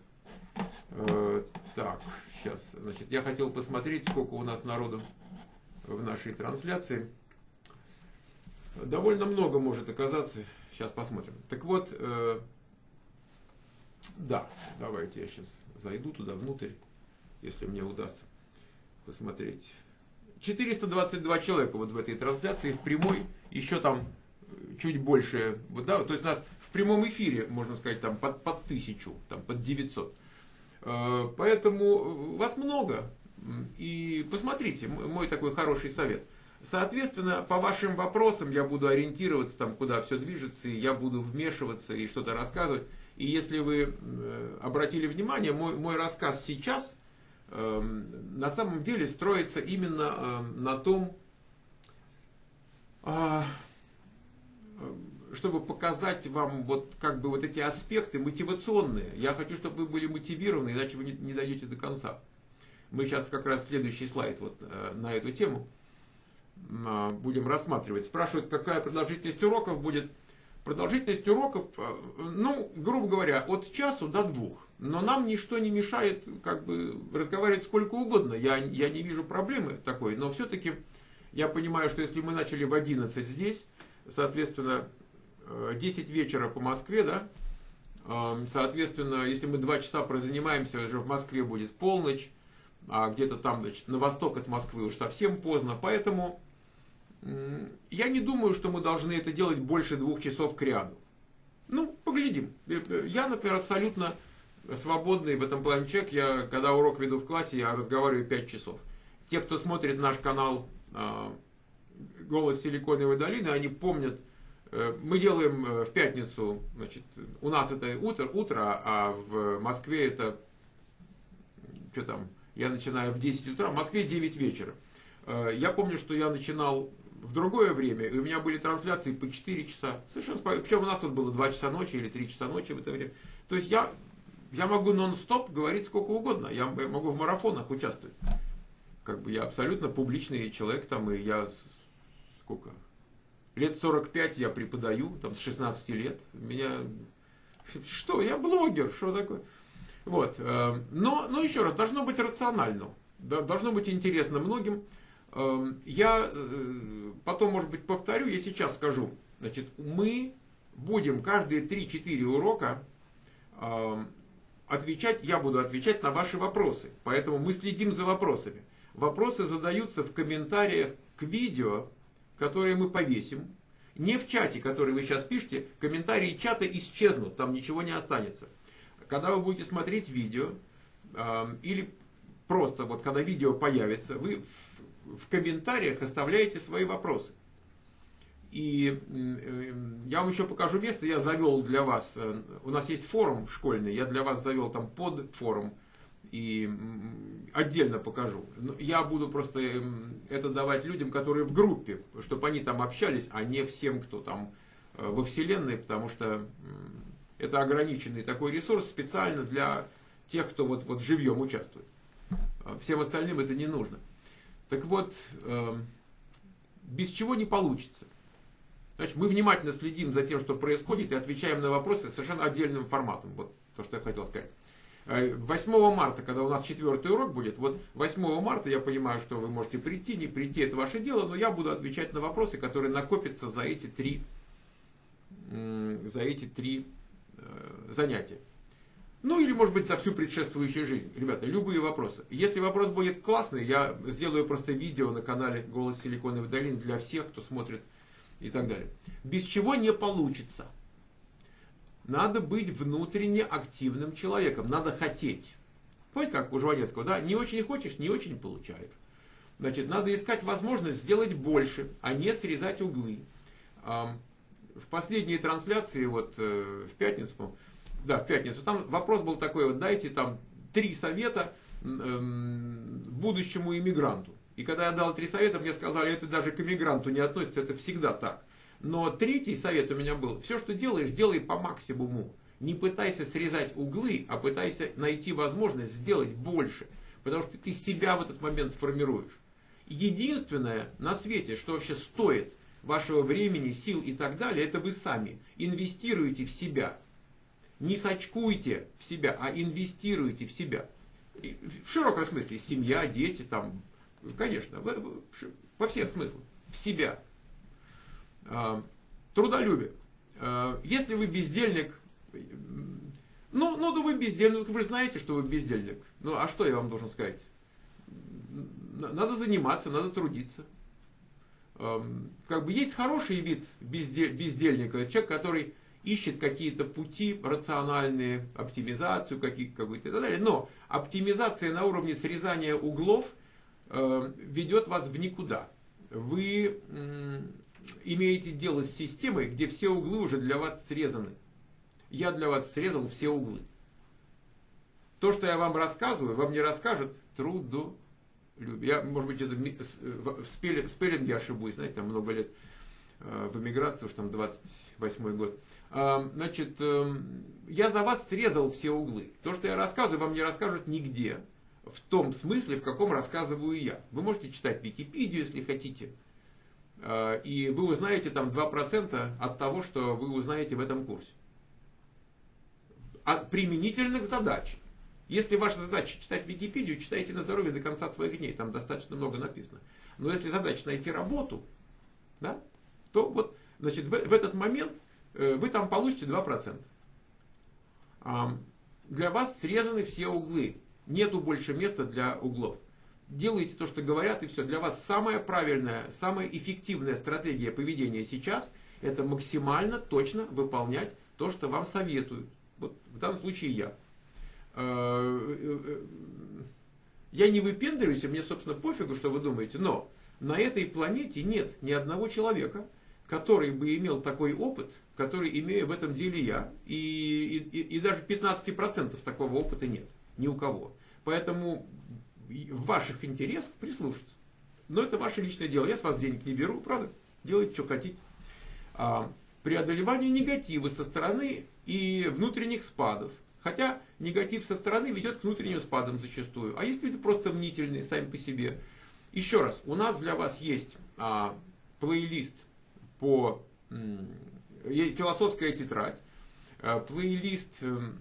[SPEAKER 1] Так, сейчас, значит, я хотел посмотреть, сколько у нас народу в нашей трансляции. Довольно много может оказаться. Сейчас посмотрим. Так вот, э, да, давайте я сейчас зайду туда внутрь, если мне удастся посмотреть. четыреста двадцать два человека вот в этой трансляции, в прямой, еще там чуть больше. Вот, да, то есть у нас в прямом эфире, можно сказать, там под, под тысячу, там под девятьсот. Э, поэтому вас много. И посмотрите, мой такой хороший совет. Соответственно, по вашим вопросам я буду ориентироваться, там, куда все движется, и я буду вмешиваться и что-то рассказывать. И если вы обратили внимание, мой, мой рассказ сейчас э, на самом деле строится именно э, на том, э, чтобы показать вам вот, как бы, вот эти аспекты мотивационные. Я хочу, чтобы вы были мотивированы, иначе вы не, не дойдете до конца. Мы сейчас как раз следующий слайд вот, э, на эту тему будем рассматривать. Спрашивают, какая продолжительность уроков будет. Продолжительность уроков, ну, грубо говоря, от часу до двух. Но нам ничто не мешает как бы разговаривать сколько угодно. Я, я не вижу проблемы такой, но все-таки я понимаю, что если мы начали в одиннадцать здесь, соответственно, десять вечера по Москве, да, соответственно, если мы два часа прозанимаемся, уже в Москве будет полночь, а где-то там, значит, на восток от Москвы уж совсем поздно. Поэтому я не думаю, что мы должны это делать больше двух часов к ряду. Ну, поглядим. Я, например, абсолютно свободный в этом плане человек. Я, когда урок веду в классе, я разговариваю пять часов. Те, кто смотрит наш канал «Голос Силиконовой долины», они помнят, мы делаем в пятницу, значит, у нас это утро, утро, а в Москве это, что там, я начинаю в десять утра, в Москве девять вечера. Я помню, что я начинал в другое время, и у меня были трансляции по четыре часа. Совершенно спокойно. Причем у нас тут было два часа ночи или три часа ночи в это время. То есть я, я могу нон-стоп говорить сколько угодно. Я могу в марафонах участвовать. Как бы я абсолютно публичный человек там, и я сколько? Лет сорок пять я преподаю, там с шестнадцати лет. Меня... Что? Я блогер, что такое? Вот. Но, но еще раз, должно быть рационально. Должно быть интересно многим. Я потом, может быть, повторю, я сейчас скажу. Значит, мы будем каждые три-четыре урока отвечать, я буду отвечать на ваши вопросы. Поэтому мы следим за вопросами. Вопросы задаются в комментариях к видео, которые мы повесим. Не в чате, который вы сейчас пишете, комментарии чата исчезнут, там ничего не останется. Когда вы будете смотреть видео, э, или просто вот когда видео появится, вы в, в комментариях оставляете свои вопросы. И э, я вам еще покажу место, я завел для вас, э, у нас есть форум школьный, я для вас завел там под форум. И отдельно покажу. Я буду просто это давать людям, которые в группе, чтобы они там общались, а не всем, кто там во Вселенной, потому что это ограниченный такой ресурс специально для тех, кто вот, вот живьем участвует. Всем остальным это не нужно. Так вот, без чего не получится. Значит, мы внимательно следим за тем, что происходит, и отвечаем на вопросы совершенно отдельным форматом. Вот то, что я хотел сказать. восьмого марта, когда у нас четвертый урок будет, вот восьмого марта я понимаю, что вы можете прийти, не прийти, это ваше дело, но я буду отвечать на вопросы, которые накопятся за эти три, за эти три занятия. Ну или, может быть, за всю предшествующую жизнь. Ребята, любые вопросы. Если вопрос будет классный, я сделаю просто видео на канале «Голос Силиконовой долины» для всех, кто смотрит и так далее. Без чего не получится. Надо быть внутренне активным человеком. Надо хотеть. Помните, как у Жванецкого, да? Не очень хочешь, не очень получаешь. Значит, надо искать возможность сделать больше, а не срезать углы. В последней трансляции, вот в пятницу, да, в пятницу, там вопрос был такой, вот дайте там три совета будущему иммигранту. И когда я дал три совета, мне сказали, это даже к иммигранту не относится, это всегда так. Но третий совет у меня был, все, что делаешь, делай по максимуму. Не пытайся срезать углы, а пытайся найти возможность сделать больше. Потому что ты себя в этот момент формируешь. Единственное на свете, что вообще стоит вашего времени, сил и так далее, это вы сами инвестируете в себя. Не сачкуйте в себя, а инвестируйте в себя. В широком смысле, семья, дети, там, конечно, во всех смыслах, в себя. Трудолюбие. Если вы бездельник, ну, ну, да вы бездельник, вы же знаете, что вы бездельник. Ну, а что я вам должен сказать? Надо заниматься, надо трудиться. Как бы есть хороший вид бездельника, человек, который ищет какие-то пути рациональные, оптимизацию какую-то и так далее. Но оптимизация на уровне срезания углов ведет вас в никуда. Вы имеете дело с системой, где все углы уже для вас срезаны. Я для вас срезал все углы. То, что я вам рассказываю, вам не расскажет трудолюбие. Я, может быть, это в спеллинге ошибусь, знаете, там много лет в эмиграции, уж там двадцать восьмой год. Значит, я за вас срезал все углы. То, что я рассказываю, вам не расскажут нигде. В том смысле, в каком рассказываю я. Вы можете читать Википедию, если хотите. И вы узнаете там два процента от того, что вы узнаете в этом курсе. От применительных задач. Если ваша задача читать Википедию, читайте на здоровье до конца своих дней. Там достаточно много написано. Но если задача найти работу, да, то вот, значит, в, в этот момент э, вы там получите два процента. А, для вас срезаны все углы. Нету больше места для углов. Делайте то, что говорят, и все. Для вас самая правильная, самая эффективная стратегия поведения сейчас – это максимально точно выполнять то, то, что вам советуют. Вот в данном случае я. Я не выпендриваюсь, и мне, собственно, пофигу, что вы думаете, но на этой планете нет ни одного человека, который бы имел такой опыт, который имею в этом деле я, и, и, и даже пятнадцать процентов такого опыта нет, ни у кого. Поэтому в ваших интересах прислушаться. Но это ваше личное дело, я с вас денег не беру, правда? Делайте, что хотите. А, преодолевание негатива со стороны и внутренних спадов. Хотя негатив со стороны ведет к внутренним спадам зачастую. А есть люди просто мнительные сами по себе. Еще раз, у нас для вас есть а, плейлист по м, философская тетрадь, а, плейлист м,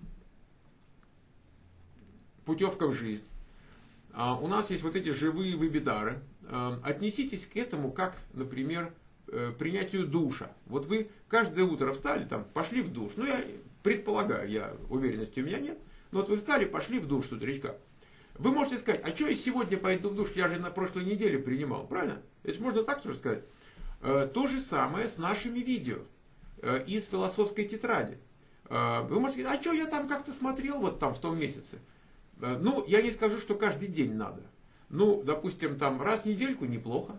[SPEAKER 1] путевка в жизнь. А, у нас есть вот эти живые вебинары. А, отнеситесь к этому как, например, принятию душа. Вот вы каждое утро встали, там, пошли в душ. Ну, я предполагаю, я уверенности у меня нет. Но вот вы встали, пошли в душ с утречка. Вы можете сказать, а что я сегодня пойду в душ? Я же на прошлой неделе принимал, правильно? Это же можно так тоже сказать. То же самое с нашими видео из философской тетради. Вы можете сказать, а что я там как-то смотрел вот там в том месяце? Ну, я не скажу, что каждый день надо. Ну, допустим, там раз в недельку неплохо.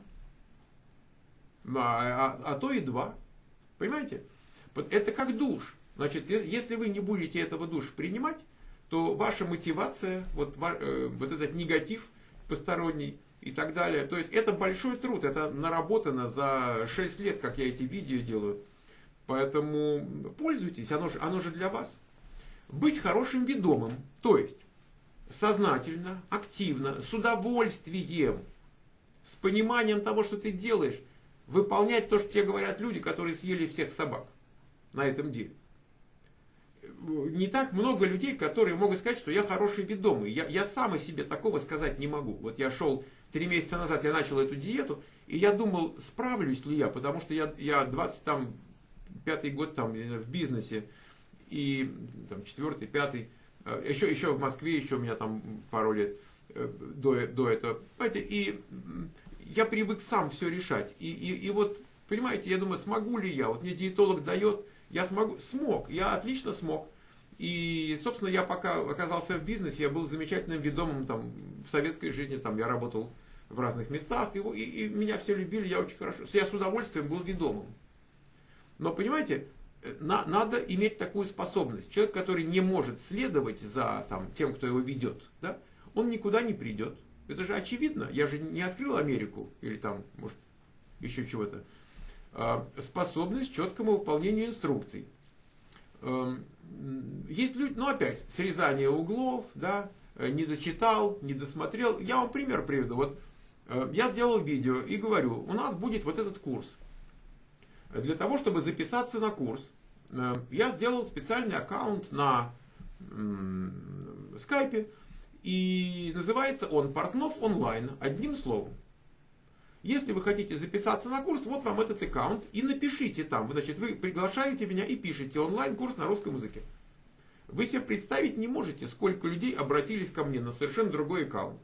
[SPEAKER 1] А, а, а то и два. Понимаете? Это как душ. Значит, если вы не будете этого душа принимать, то ваша мотивация, вот, вот этот негатив посторонний и так далее, то есть это большой труд, это наработано за шесть лет, как я эти видео делаю. Поэтому пользуйтесь, оно же, оно же для вас. Быть хорошим ведомым, то есть сознательно, активно, с удовольствием, с пониманием того, что ты делаешь, выполнять то, что тебе говорят люди, которые съели всех собак на этом деле. Не так много людей, которые могут сказать, что я хороший ведомый. Я, я сам о себе такого сказать не могу. Вот я шел три месяца назад, я начал эту диету, и я думал, справлюсь ли я, потому что я, я двадцать пятый год там, в бизнесе, и там, четвёртый, пятый, еще, еще в Москве, еще у меня там пару лет до, до этого. Понимаете, и я привык сам все решать. И, и, и вот, понимаете, я думаю, смогу ли я? Вот мне диетолог дает, я смогу, смог, я отлично смог. И, собственно, я пока оказался в бизнесе, я был замечательным ведомым там, в советской жизни, там, я работал в разных местах, и, и, и меня все любили, я очень хорошо, я с удовольствием был ведомым. Но, понимаете, на, надо иметь такую способность. Человек, который не может следовать за там, тем, кто его ведет, да, он никуда не придет. Это же очевидно, я же не открыл Америку, или там, может, еще чего-то. Способность к четкому выполнению инструкций. Есть люди, ну опять, срезание углов, да, не дочитал, не досмотрел. Я вам пример приведу. Вот я сделал видео и говорю, у нас будет вот этот курс. Для того, чтобы записаться на курс, я сделал специальный аккаунт на скайпе, и называется он «Портнов онлайн», одним словом. Если вы хотите записаться на курс, вот вам этот аккаунт, и напишите там. Значит, вы приглашаете меня и пишете онлайн-курс на русском языке. Вы себе представить не можете, сколько людей обратились ко мне на совершенно другой аккаунт.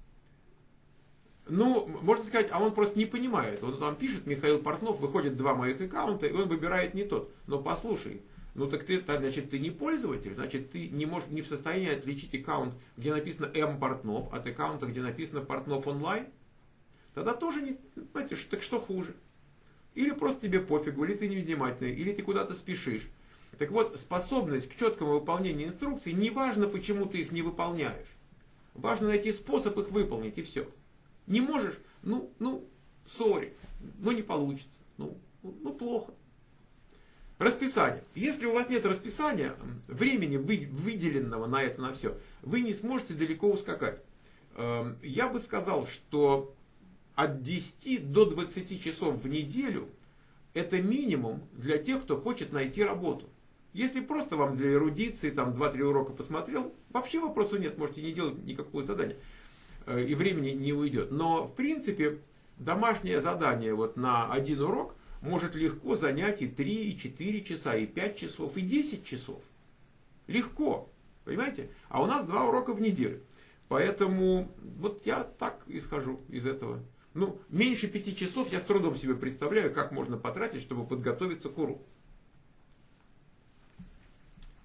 [SPEAKER 1] Ну, можно сказать, а он просто не понимает. Он там пишет, Михаил Портнов, выходит два моих аккаунта, и он выбирает не тот. Но послушай, ну так ты, значит, ты не пользователь, значит, ты не, можешь, не в состоянии отличить аккаунт, где написано М. Портнов, от аккаунта, где написано Портнов онлайн. Тогда тоже не, знаете, так что хуже? Или просто тебе пофигу, или ты невнимательный, или ты куда-то спешишь. Так вот, способность к четкому выполнению инструкций, не важно, почему ты их не выполняешь. Важно найти способ их выполнить, и все. Не можешь, ну, ну, сори, ну не получится, ну, ну плохо. Расписание. Если у вас нет расписания, времени выделенного на это, на все, вы не сможете далеко ускакать. Я бы сказал, что от десяти до двадцати часов в неделю это минимум для тех, кто хочет найти работу. Если просто вам для эрудиции, там два-три урока посмотрел, вообще вопросу нет, можете не делать никакого задания. И времени не уйдет. Но, в принципе, домашнее задание вот на один урок может легко занять и три, и четыре часа, и пять часов, и десять часов. Легко. Понимаете? А у нас два урока в неделю. Поэтому вот я так исхожу из этого. Ну, меньше пяти часов я с трудом себе представляю, как можно потратить, чтобы подготовиться к уроку.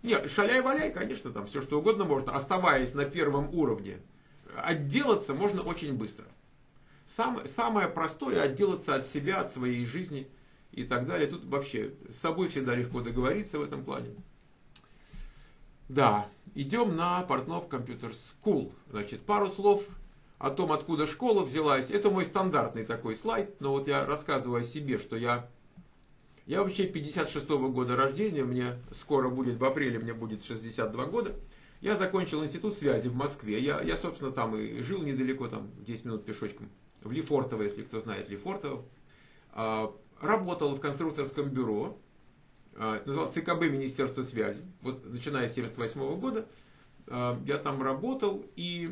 [SPEAKER 1] Не, шаляй-валяй, конечно, там все что угодно можно, оставаясь на первом уровне. Отделаться можно очень быстро. Сам, самое простое — отделаться от себя, от своей жизни и так далее. Тут вообще с собой всегда легко договориться в этом плане. Да, идем на Портнов Computer School. Значит, пару слов о том, откуда школа взялась. Это мой стандартный такой слайд, но вот я рассказываю о себе, что я... Я вообще пятьдесят шестого года рождения, мне скоро будет, в апреле мне будет шестьдесят два года. Я закончил институт связи в Москве. Я, я собственно, там и жил недалеко, там десять минут пешочком. В Лефортово, если кто знает Лефортово. Работал в конструкторском бюро. Это называлось ЦКБ Министерства связи. Вот, начиная с семьдесят восьмого года я там работал, и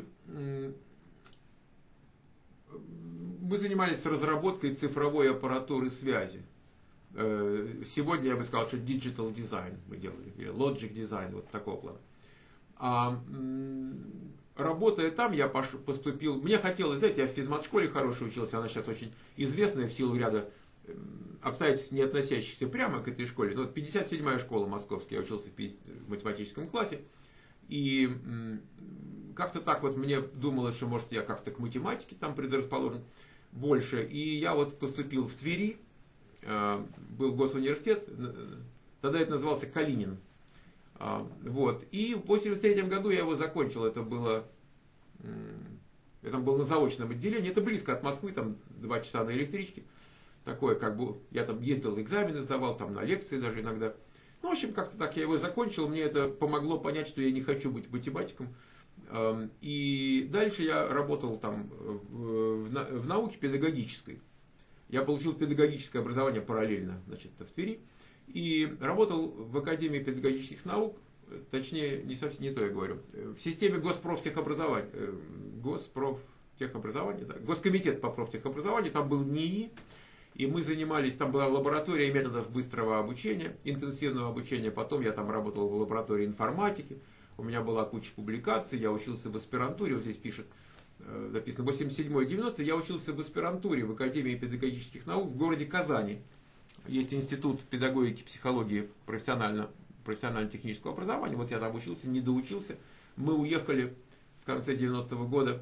[SPEAKER 1] мы занимались разработкой цифровой аппаратуры связи. Сегодня я бы сказал, что digital design мы делали, или logic design, вот такого плана. А, работая там, я поступил, мне хотелось, знаете, я в физмат-школе хорошо учился, она сейчас очень известная в силу ряда обстоятельств, не относящихся прямо к этой школе. Но пятьдесят седьмая школа московская, я учился в математическом классе. И как-то так вот мне думалось, что может я как-то к математике там предрасположен больше. И я вот поступил в Твери, был госуниверситет, тогда это назывался Калинин. Вот. И в восемьдесят третьем году я его закончил. Это было, это было на заочном отделении. Это близко от Москвы, там два часа на электричке. Такое, как бы, я там ездил, экзамены сдавал, там на лекции даже иногда. Ну, в общем, как-то так я его закончил. Мне это помогло понять, что я не хочу быть математиком. И дальше я работал там в науке педагогической. Я получил педагогическое образование параллельно, значит, в Твери. И работал в Академии педагогических наук, точнее, не совсем не то я говорю, в системе Госпрофтехобразования, Госпрофтехобразования, да, Госкомитет по профтехобразованию, там был НИИ, и мы занимались, там была лаборатория методов быстрого обучения, интенсивного обучения, потом я там работал в лаборатории информатики, у меня была куча публикаций, я учился в аспирантуре, вот здесь пишет, написано восемьдесят седьмой девяностый, я учился в аспирантуре в Академии педагогических наук в городе Казани. Есть институт педагогики, психологии, профессионально, профессионально-технического образования. Вот я там учился, не доучился. Мы уехали в конце девяностого года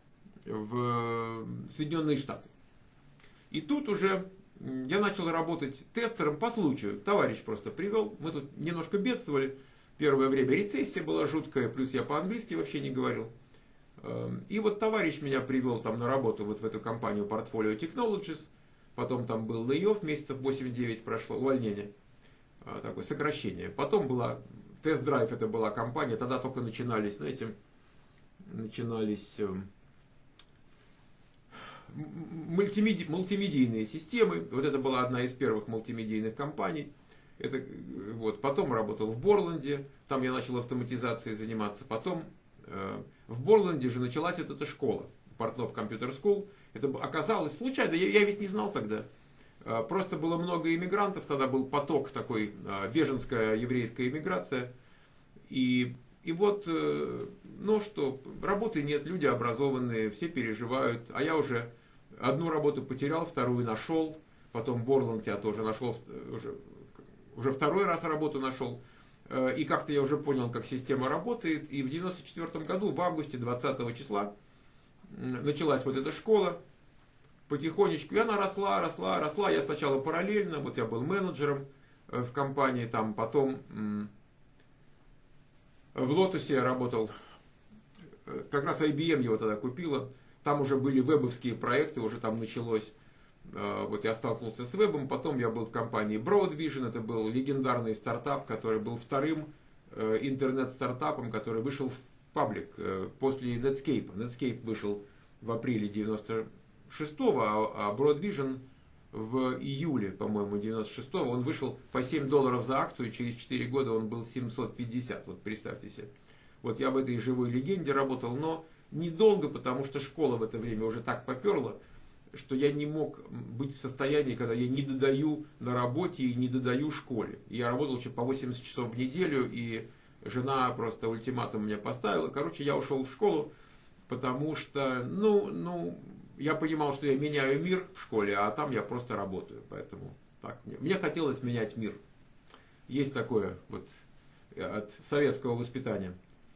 [SPEAKER 1] в Соединенные Штаты. И тут уже я начал работать тестером по случаю. Товарищ просто привел. Мы тут немножко бедствовали. Первое время рецессия была жуткая, плюс я по-английски вообще не говорил. И вот товарищ меня привел там на работу вот в эту компанию Portfolio Technologies. Потом там был лей-офф, месяцев восемь-девять прошло, увольнение, такое сокращение. Потом была тест-драйв, это была компания, тогда только начинались, знаете, начинались мультимеди, мультимедийные системы. Вот это была одна из первых мультимедийных компаний. Это, вот, потом работал в Борланде, там я начал автоматизацией заниматься. Потом э, в Борланде же началась вот эта школа, Портнов Computer School. Это оказалось случайно, я, я ведь не знал тогда. Просто было много иммигрантов, тогда был поток такой, беженская еврейская иммиграция. И, и вот, ну что, работы нет, люди образованные, все переживают. А я уже одну работу потерял, вторую нашел. Потом в Борланде я тоже нашел, уже, уже второй раз работу нашел. И как-то я уже понял, как система работает. И в девяносто четвёртом году, в августе двадцатого числа, началась вот эта школа потихонечку, и она росла, росла, росла. Я сначала параллельно, вот я был менеджером в компании, там потом в Лотосе я работал, как раз ай би эм его тогда купила, там уже были вебовские проекты, уже там началось, вот я столкнулся с вебом, потом я был в компании Broad Vision, это был легендарный стартап, который был вторым интернет-стартапом, который вышел в паблик после Netscape. Netscape вышел в апреле девяносто шестого, а Broad Vision в июле, по-моему, девяносто шестого. Он вышел по семь долларов за акцию, через четыре года он был семьсот пятьдесят. Вот представьте себе. Вот я в этой живой легенде работал, но недолго, потому что школа в это время уже так поперла, что я не мог быть в состоянии, когда я не додаю на работе и не додаю школе. Я работал еще по восемьдесят часов в неделю, и жена просто ультиматум мне поставила. Короче, я ушел в школу, потому что, ну, ну, я понимал, что я меняю мир в школе, а там я просто работаю. Поэтому так, мне, мне хотелось менять мир. Есть такое вот от советского воспитания.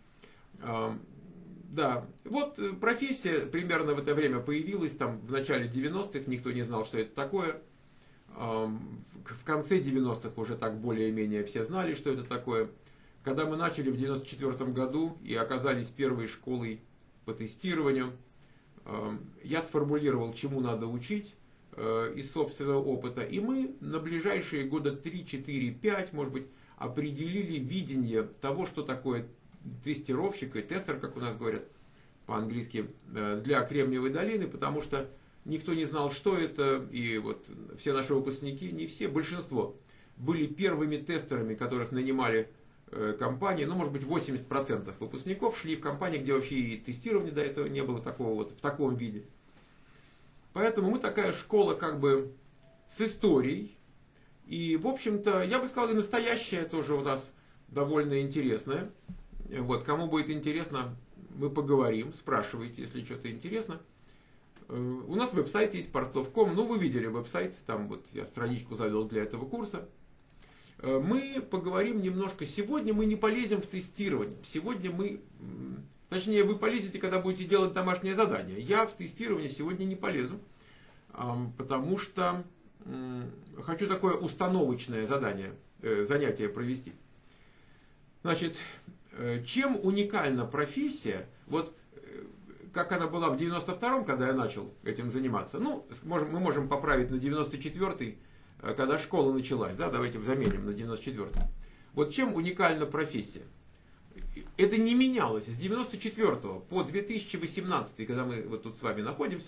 [SPEAKER 1] Да, вот профессия примерно в это время появилась, там в начале девяностых, никто не знал, что это такое. В конце девяностых уже так более-менее все знали, что это такое. Когда мы начали в девяносто четвёртом году и оказались первой школой по тестированию, я сформулировал, чему надо учить из собственного опыта. И мы на ближайшие года три, четыре, пять, может быть, определили видение того, что такое тестировщик и тестер, как у нас говорят по-английски, для Кремниевой долины, потому что никто не знал, что это, и вот все наши выпускники, не все, большинство, были первыми тестерами, которых нанимали компании, ну, может быть, восемьдесят процентов выпускников шли в компании, где вообще и тестирования до этого не было такого вот, в таком виде. Поэтому мы такая школа как бы с историей, и, в общем-то, я бы сказал, и настоящая тоже у нас довольно интересная. Вот, кому будет интересно, мы поговорим, спрашивайте, если что-то интересно. У нас веб-сайт есть, портов точка ком, ну вы видели веб-сайт, там вот я страничку завел для этого курса. Мы поговорим немножко, сегодня мы не полезем в тестирование, сегодня мы, точнее вы полезете, когда будете делать домашнее задание. Я в тестирование сегодня не полезу, потому что хочу такое установочное задание, занятие провести. Значит, чем уникальна профессия, вот как она была в девяносто втором, когда я начал этим заниматься, ну, можем, мы можем поправить на девяносто четвёртый, когда школа началась, да, давайте заменим на девяносто четвёртый. Вот чем уникальна профессия? Это не менялось с девяносто четвёртого по две тысячи восемнадцатый, когда мы вот тут с вами находимся,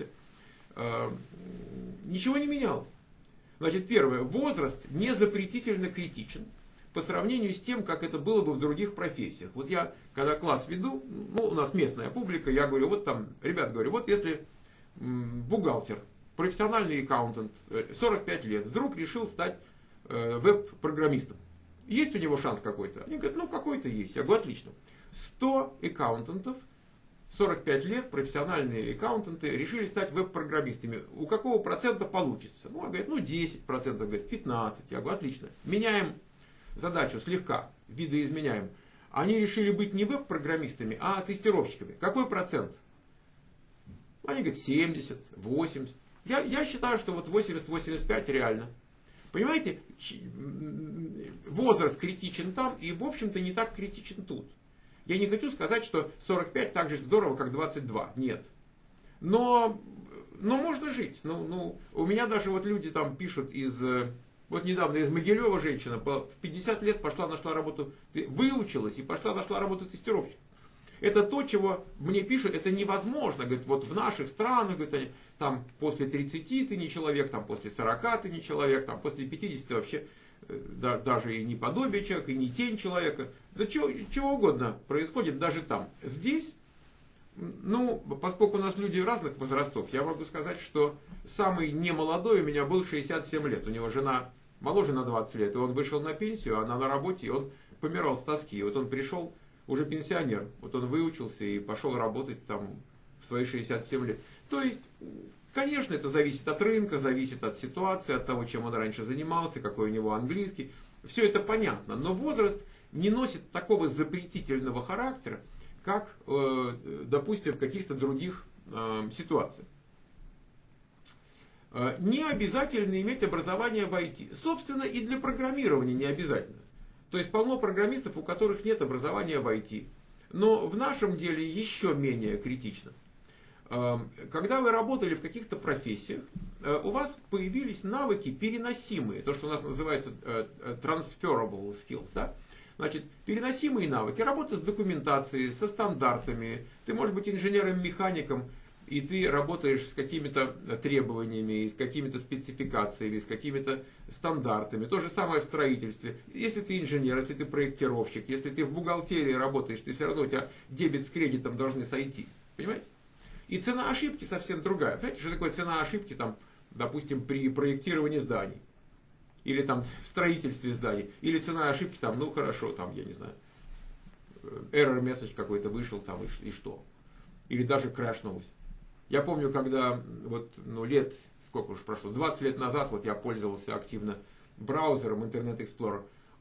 [SPEAKER 1] ничего не менялось. Значит, первое, возраст не запретительно критичен по сравнению с тем, как это было бы в других профессиях. Вот я, когда класс веду, ну, у нас местная публика, я говорю, вот там, ребят, говорю, вот если бухгалтер, профессиональный аккаунтант, сорок пять лет, вдруг решил стать э, веб-программистом, есть у него шанс какой-то? Они говорят, ну, какой-то есть. Я говорю, отлично. сто аккаунтантов, сорок пять лет, профессиональные аккаунтанты, решили стать веб-программистами. У какого процента получится? Ну, говорят, ну, десять процентов, говорят, пятнадцать процентов. Я говорю, отлично. Меняем задачу слегка, видоизменяем. Они решили быть не веб-программистами, а тестировщиками. Какой процент? Они говорят, семьдесят, восемьдесят. Я, я считаю, что вот восемьдесят - восемьдесят пять реально. Понимаете, возраст критичен там и, в общем-то, не так критичен тут. Я не хочу сказать, что сорок пять так же здорово, как двадцать два. Нет. Но, но можно жить. Ну, ну, у меня даже вот люди там пишут из... Вот недавно из Могилева женщина в пятьдесят лет пошла, нашла работу, выучилась и пошла, нашла работу тестировщик. Это то, чего мне пишут, это невозможно. Говорит, вот в наших странах, говорит, они, там после тридцати ты не человек, там после сорока ты не человек, там после пятидесяти вообще да, даже и не подобие человека, и не тень человека. Да чего, чего угодно происходит даже там. Здесь, ну, поскольку у нас люди разных возрастов, я могу сказать, что самый немолодой у меня был шестьдесят семь лет. У него жена моложе на двадцать лет, и он вышел на пенсию, она на работе, и он помирал с тоски. И вот он пришел, уже пенсионер, вот он выучился и пошел работать там в свои шестьдесят семь лет. То есть, конечно, это зависит от рынка, зависит от ситуации, от того, чем он раньше занимался, какой у него английский. Все это понятно, но возраст не носит такого запретительного характера, как, допустим, в каких-то других ситуациях. Не обязательно иметь образование в ай ти. Собственно, и для программирования не обязательно. То есть полно программистов, у которых нет образования в ай ти. Но в нашем деле еще менее критично. Когда вы работали в каких-то профессиях, у вас появились навыки переносимые, то, что у нас называется transferable skills, да? Значит, переносимые навыки, работа с документацией, со стандартами. Ты можешь быть инженером-механиком, и ты работаешь с какими-то требованиями, с какими-то спецификациями, с какими-то стандартами. То же самое в строительстве. Если ты инженер, если ты проектировщик, если ты в бухгалтерии работаешь, ты все равно, у тебя дебет с кредитом должны сойтись. Понимаете? И цена ошибки совсем другая. Знаете, что такое цена ошибки, там, допустим, при проектировании зданий? Или там в строительстве зданий? Или цена ошибки, там, ну хорошо, там, я не знаю, error message какой-то вышел, там, и, и что? Или даже крашнулось. Я помню, когда, вот, ну, лет, сколько уж прошло, двадцать лет назад, вот я пользовался активно браузером Internet Explorer.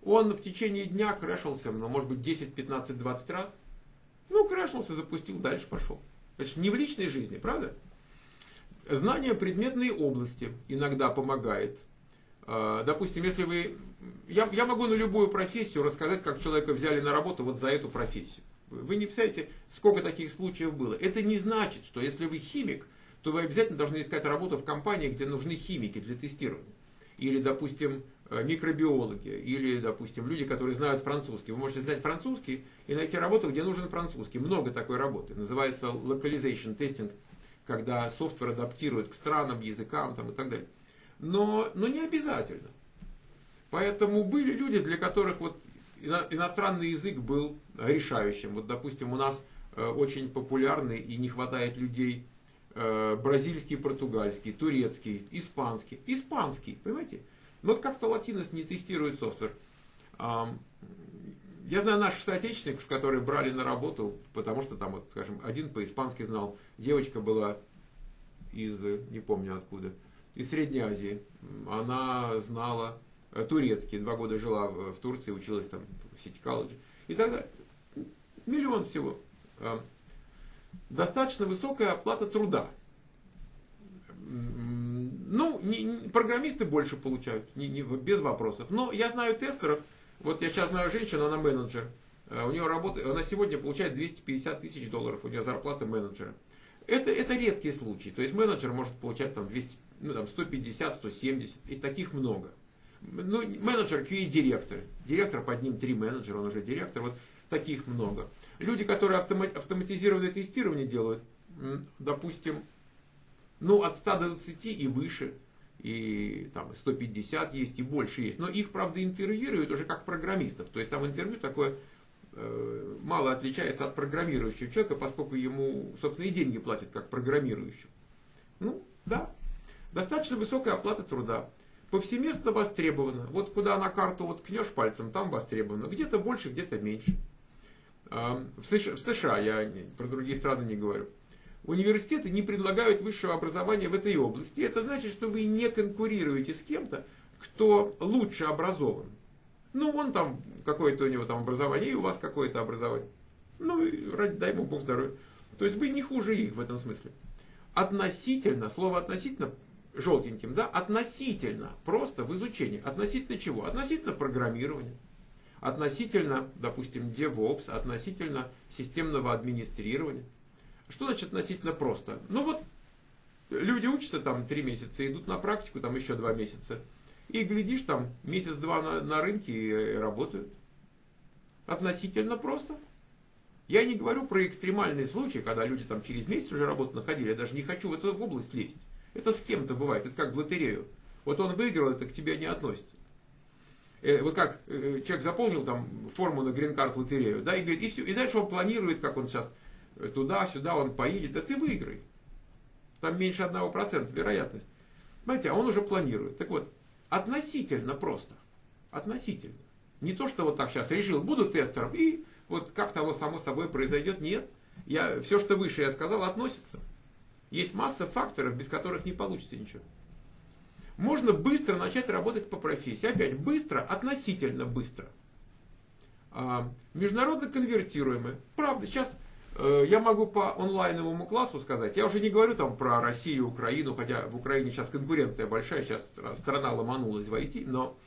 [SPEAKER 1] Он в течение дня крэшился, ну, может быть, десять, пятнадцать, двадцать раз. Ну, крэшнулся, запустил, дальше пошел. Значит, не в личной жизни, правда? Знание предметной области иногда помогает. Допустим, если вы... Я, я могу на любую профессию рассказать, как человека взяли на работу вот за эту профессию. Вы не представляете, сколько таких случаев было. Это не значит, что если вы химик, то вы обязательно должны искать работу в компании, где нужны химики для тестирования. Или, допустим, микробиологи, или, допустим, люди, которые знают французский. Вы можете знать французский и найти работу, где нужен французский. Много такой работы. Называется localization testing, когда софтвер адаптируют к странам, языкам там, и так далее. Но, но не обязательно. Поэтому были люди, для которых вот иностранный язык был решающим. Вот, допустим, у нас очень популярный и не хватает людей бразильский, португальский, турецкий, испанский. Испанский, понимаете? Но вот как-то латинос не тестирует софтвер. Я знаю наших соотечественников, которые брали на работу, потому что там, вот, скажем, один по-испански знал, девочка была из, не помню откуда, из Средней Азии. Она знала турецкий, два года жила в Турции, училась там в City College и так далее. Миллион всего. Достаточно высокая оплата труда. Ну, не, не, программисты больше получают, не, не, без вопросов. Но я знаю тестеров, вот я сейчас знаю женщину, она менеджер. У нее работа, она сегодня получает двести пятьдесят тысяч долларов, у нее зарплата менеджера. Это, это редкие случаи. То есть менеджер может получать там, двести, ну, там сто пятьдесят, сто семьдесят, и таких много. Ну, менеджер, кью и-директор. Директор под ним три менеджера, он уже директор. Вот таких много. Люди, которые автоматизированное тестирование делают, допустим, ну, от ста до двадцати и выше, и там сто пятьдесят есть, и больше есть. Но их, правда, интервьюируют уже как программистов. То есть там интервью такое э, мало отличается от программирующего человека, поскольку ему, собственно, и деньги платят как программирующему. Ну, да. Достаточно высокая оплата труда. Повсеместно востребовано. Вот куда на карту вот ткнешь пальцем, там востребовано. Где-то больше, где-то меньше. В США, в США, я про другие страны не говорю. Университеты не предлагают высшего образования в этой области. Это значит, что вы не конкурируете с кем-то, кто лучше образован. Ну, он там, какое-то у него там образование, и у вас какое-то образование. Ну, ради, дай ему Бог здоровья. То есть вы не хуже их в этом смысле. Относительно, слово относительно, желтеньким, да, относительно, просто в изучении. Относительно чего? Относительно программирования. Относительно, допустим, DevOps, относительно системного администрирования. Что значит относительно просто? Ну вот, люди учатся там три месяца, идут на практику там еще два месяца. И глядишь, там месяц-два на, на рынке и, и работают. Относительно просто. Я не говорю про экстремальные случаи, когда люди там через месяц уже работу находили. Я даже не хочу в эту область лезть. Это с кем-то бывает, это как в лотерею. Вот он выиграл, это к тебе не относится. Э, вот как э, человек заполнил там форму на грин-карт лотерею, да, и говорит, и все. И дальше он планирует, как он сейчас туда-сюда, он поедет, да ты выиграй. Там меньше одного процента вероятность. Понимаете, а он уже планирует. Так вот, относительно просто. Относительно. Не то, что вот так сейчас решил, буду тестером, и вот как-то оно само собой произойдет. Нет. Я, все, что выше я сказал, относится. Есть масса факторов, без которых не получится ничего. Можно быстро начать работать по профессии. Опять, быстро, относительно быстро. А, международно конвертируемые. Правда, сейчас э, я могу по онлайновому классу сказать. Я уже не говорю там про Россию, Украину, хотя в Украине сейчас конкуренция большая, сейчас страна ломанулась в ай ти, но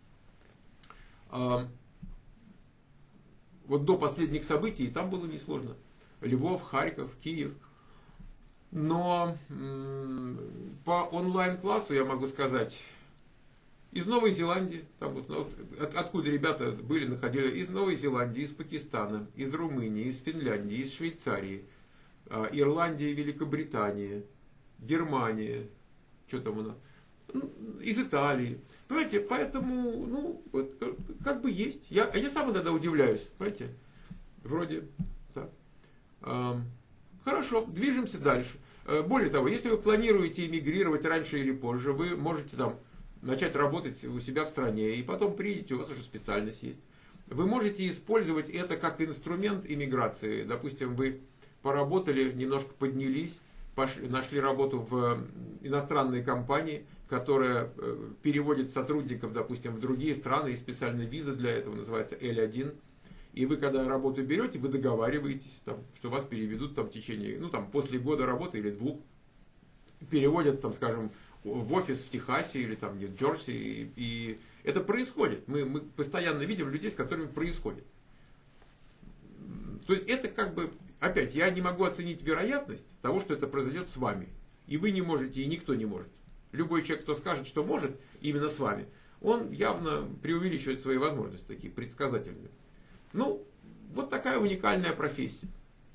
[SPEAKER 1] э, вот до последних событий там было несложно. Львов, Харьков, Киев. Но по онлайн-классу я могу сказать, из Новой Зеландии, там вот, от, откуда ребята были, находили, из Новой Зеландии, из Пакистана, из Румынии, из Финляндии, из Швейцарии, Ирландии, Великобритании, Германии, что там у нас, из Италии. Понимаете, поэтому, ну, вот, как бы есть. Я, я сам иногда удивляюсь, понимаете, вроде так. Хорошо, движемся дальше. Более того, если вы планируете эмигрировать раньше или позже, вы можете там начать работать у себя в стране, и потом приедете, у вас уже специальность есть. Вы можете использовать это как инструмент иммиграции. Допустим, вы поработали, немножко поднялись, пошли, нашли работу в иностранной компании, которая переводит сотрудников, допустим, в другие страны, и специальная виза для этого называется Л один. И вы, когда работу берете, вы договариваетесь, там, что вас переведут там, в течение, ну, там, после года работы или двух, переводят, там, скажем, в офис в Техасе или там, в Нью-Джерси. И, и это происходит. Мы, мы постоянно видим людей, с которыми происходит. То есть это как бы, опять, я не могу оценить вероятность того, что это произойдет с вами. И вы не можете, и никто не может. Любой человек, кто скажет, что может именно с вами, он явно преувеличивает свои возможности, такие предсказательные. Ну, вот такая уникальная профессия.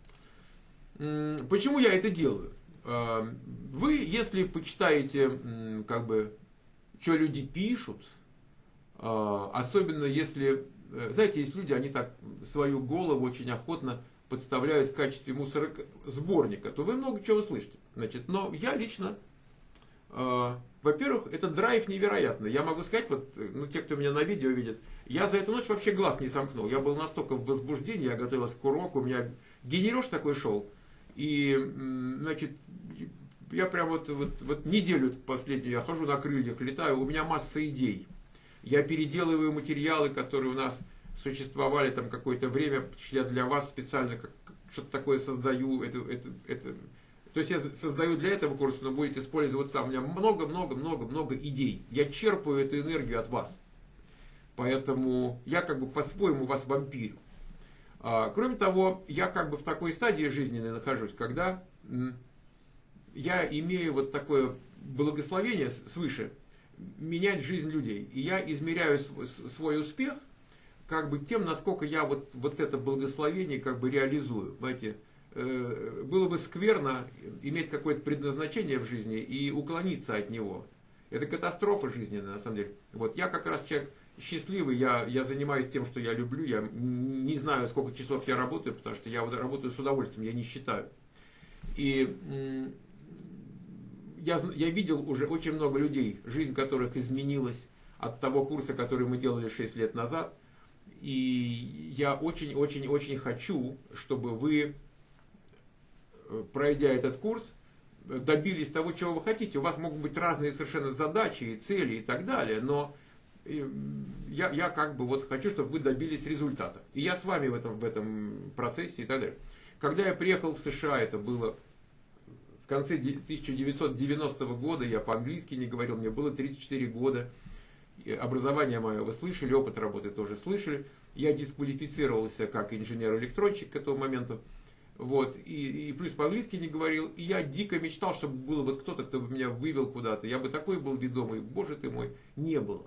[SPEAKER 1] Почему я это делаю? Вы, если почитаете, как бы, что люди пишут, особенно если, знаете, есть люди, они так свою голову очень охотно подставляют в качестве мусоросборника, то вы много чего услышите. Значит, но я лично, во-первых, этот драйв невероятный. Я могу сказать, вот, ну, те, кто меня на видео видит, я за эту ночь вообще глаз не сомкнул. Я был настолько в возбуждении, я готовился к уроку, у меня генереж такой шел. И, значит, я прям вот, вот, вот неделю последнюю, я хожу на крыльях, летаю, у меня масса идей. Я переделываю материалы, которые у нас существовали там какое-то время, я для вас специально что-то такое создаю. Это, это, это. То есть я создаю для этого курса, но будете использовать сам. У меня много-много-много-много идей. Я черпаю эту энергию от вас. Поэтому я как бы по-своему вас вампирю. А, кроме того, я как бы в такой стадии жизненной нахожусь, когда м, я имею вот такое благословение свыше менять жизнь людей. И я измеряю свой, свой успех как бы тем, насколько я вот, вот это благословение как бы реализую. Знаете, э, было бы скверно иметь какое-то предназначение в жизни и уклониться от него. Это катастрофа жизненная, на самом деле. Вот я как раз человек счастливый, я, я занимаюсь тем, что я люблю, я не знаю, сколько часов я работаю, потому что я работаю с удовольствием, я не считаю. И я, я видел уже очень много людей, жизнь которых изменилась от того курса, который мы делали шесть лет назад. И я очень-очень-очень хочу, чтобы вы, пройдя этот курс, добились того, чего вы хотите. У вас могут быть разные совершенно задачи и цели и так далее, но я, я как бы вот хочу, чтобы вы добились результата. И я с вами в этом, в этом процессе и так далее. Когда я приехал в США, это было в конце тысяча девятьсот девяностого года, я по-английски не говорил, мне было тридцать четыре года. Образование мое вы слышали, опыт работы тоже слышали. Я дисквалифицировался как инженер-электронщик к этому моменту. Вот, и, и плюс по-английски не говорил. И я дико мечтал, чтобы был вот кто-то, кто бы меня вывел куда-то. Я бы такой был ведомый, боже ты мой, не было.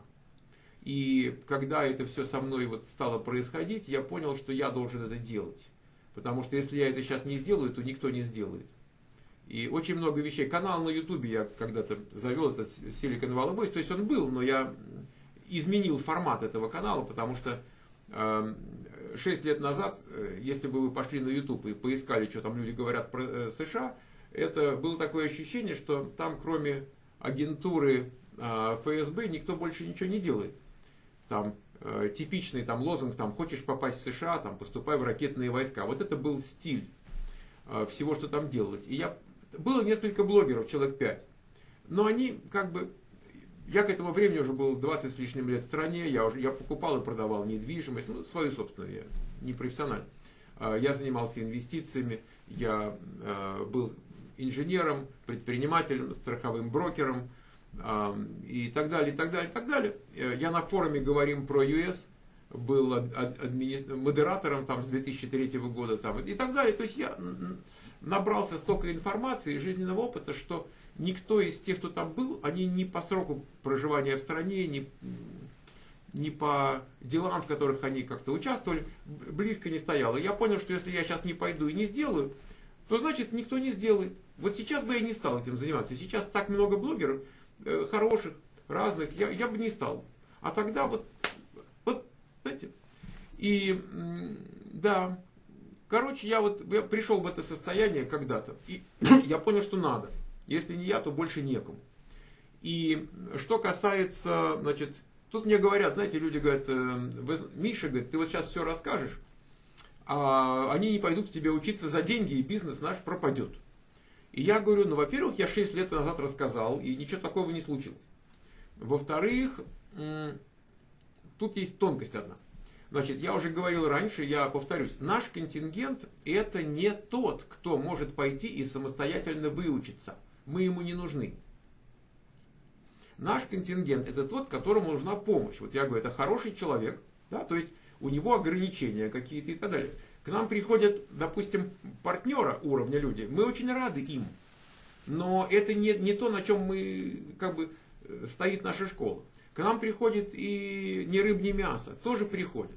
[SPEAKER 1] И когда это все со мной вот стало происходить, я понял, что я должен это делать. Потому что если я это сейчас не сделаю, то никто не сделает. И очень много вещей. Канал на ютубе я когда-то завел, этот Silicon Valley Boys. То есть он был, но я изменил формат этого канала, потому что э, шесть лет назад, если бы вы пошли на ютуб и поискали, что там люди говорят про э, США, это было такое ощущение, что там кроме агентуры э, эф эс бэ никто больше ничего не делает. Там э, типичный там лозунг, там, хочешь попасть в США, там, поступай в ракетные войска. Вот это был стиль э, всего, что там делалось. И я, было несколько блогеров, человек пять. Но они как бы, я к этому времени уже был двадцать с лишним лет в стране, я, уже, я покупал и продавал недвижимость, ну, свою собственную, я не профессионально. Э, я занимался инвестициями, я э, был инженером, предпринимателем, страховым брокером, и так далее, и так далее, и так далее. Я на форуме «Говорим про ю эс» был админи... модератором там, с две тысячи третьего года там, и так далее. То есть я набрался столько информации и жизненного опыта, что никто из тех, кто там был, они не по сроку проживания в стране, не, не по делам, в которых они как-то участвовали, близко не стояло. Я понял, что если я сейчас не пойду и не сделаю, то значит никто не сделает. Вот сейчас бы я не стал этим заниматься. Сейчас так много блогеров, хороших, разных, я, я бы не стал. А тогда вот, вот, знаете, и, да, короче, я вот я пришел в это состояние когда-то, и я понял, что надо. Если не я, то больше некому. И что касается, значит, тут мне говорят, знаете, люди говорят, Миша, говорит, ты вот сейчас все расскажешь, а они не пойдут к тебе учиться за деньги, и бизнес наш пропадет. И я говорю, ну, во-первых, я шесть лет назад рассказал, и ничего такого не случилось. Во-вторых, тут есть тонкость одна. Значит, я уже говорил раньше, я повторюсь, наш контингент это не тот, кто может пойти и самостоятельно выучиться. Мы ему не нужны. Наш контингент это тот, которому нужна помощь. Вот я говорю, это хороший человек, да, то есть у него ограничения какие-то и так далее. К нам приходят, допустим, партнера уровня люди, мы очень рады им, но это не, не то, на чем мы, как бы, стоит наша школа. К нам приходит и ни рыб, ни мясо, тоже приходит.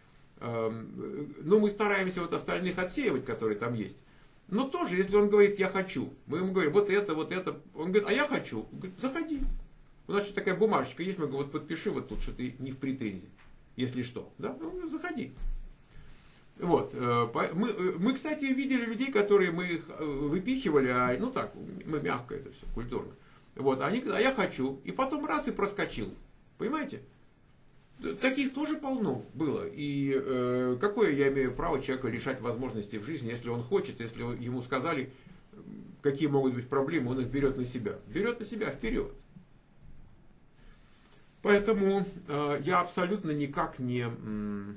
[SPEAKER 1] Но мы стараемся вот остальных отсеивать, которые там есть. Но тоже, если он говорит, я хочу, мы ему говорим, вот это, вот это. Он говорит, а я хочу. Он говорит, заходи. У нас еще такая бумажечка есть, мы говорим, вот подпиши вот тут, что ты не в претензии, если что. Да? Ну, заходи. Вот. Мы, мы, кстати, видели людей, которые мы их выпихивали, а, ну так, мы мягко это все, культурно. Вот, они говорят, а я хочу. И потом раз и проскочил. Понимаете? Таких тоже полно было. И э, какое я имею право человека лишать возможностей в жизни, если он хочет, если ему сказали, какие могут быть проблемы, он их берет на себя. Берет на себя вперед. Поэтому э, я абсолютно никак не, м,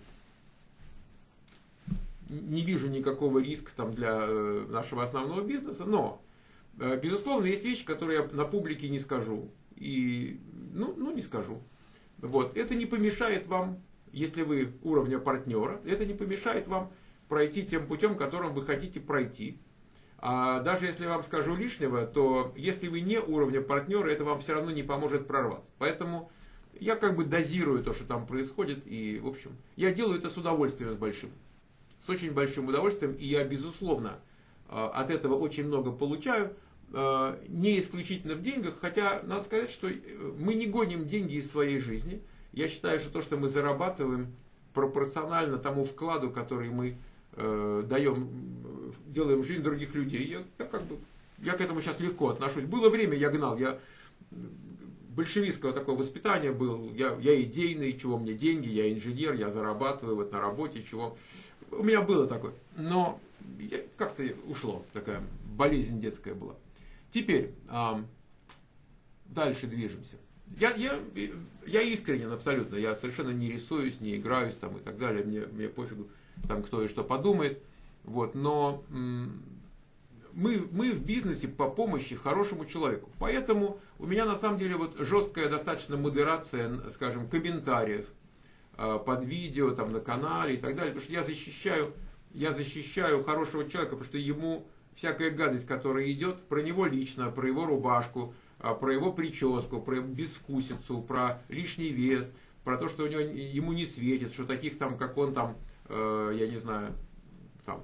[SPEAKER 1] не вижу никакого риска там, для э, нашего основного бизнеса. Но, э, безусловно, есть вещи, которые я на публике не скажу. И, ну, ну, не скажу. Вот. Это не помешает вам, если вы уровня партнера, это не помешает вам пройти тем путем, которым вы хотите пройти. А даже если я вам скажу лишнего, то если вы не уровня партнера, это вам все равно не поможет прорваться. Поэтому я как бы дозирую то, что там происходит. И, в общем, я делаю это с удовольствием, с большим. С очень большим удовольствием. И я, безусловно, от этого очень много получаю. Не исключительно в деньгах, хотя надо сказать, что мы не гоним деньги из своей жизни. Я считаю, что то, что мы зарабатываем, пропорционально тому вкладу, который мы э, даем, делаем в жизнь других людей. Я, я, как бы, я к этому сейчас легко отношусь. Было время, я гнал, я большевистского такого воспитания был, я, я идейный, чего мне деньги, я инженер, я зарабатываю вот на работе, чего. У меня было такое, но как-то ушло, такая болезнь детская была. Теперь, а, дальше движемся. Я, я, я искренен абсолютно, я совершенно не рисуюсь, не играюсь там и так далее, мне, мне пофигу, там кто и что подумает. Вот, но м, мы, мы в бизнесе по помощи хорошему человеку. Поэтому у меня на самом деле вот жесткая достаточно модерация, скажем, комментариев а, под видео, там на канале и так далее, потому что я защищаю, я защищаю хорошего человека, потому что ему всякая гадость, которая идет, про него лично, про его рубашку, про его прическу, про безвкусицу, про лишний вес, про то, что у него, ему не светит, что таких там, как он там, э, я не знаю, там,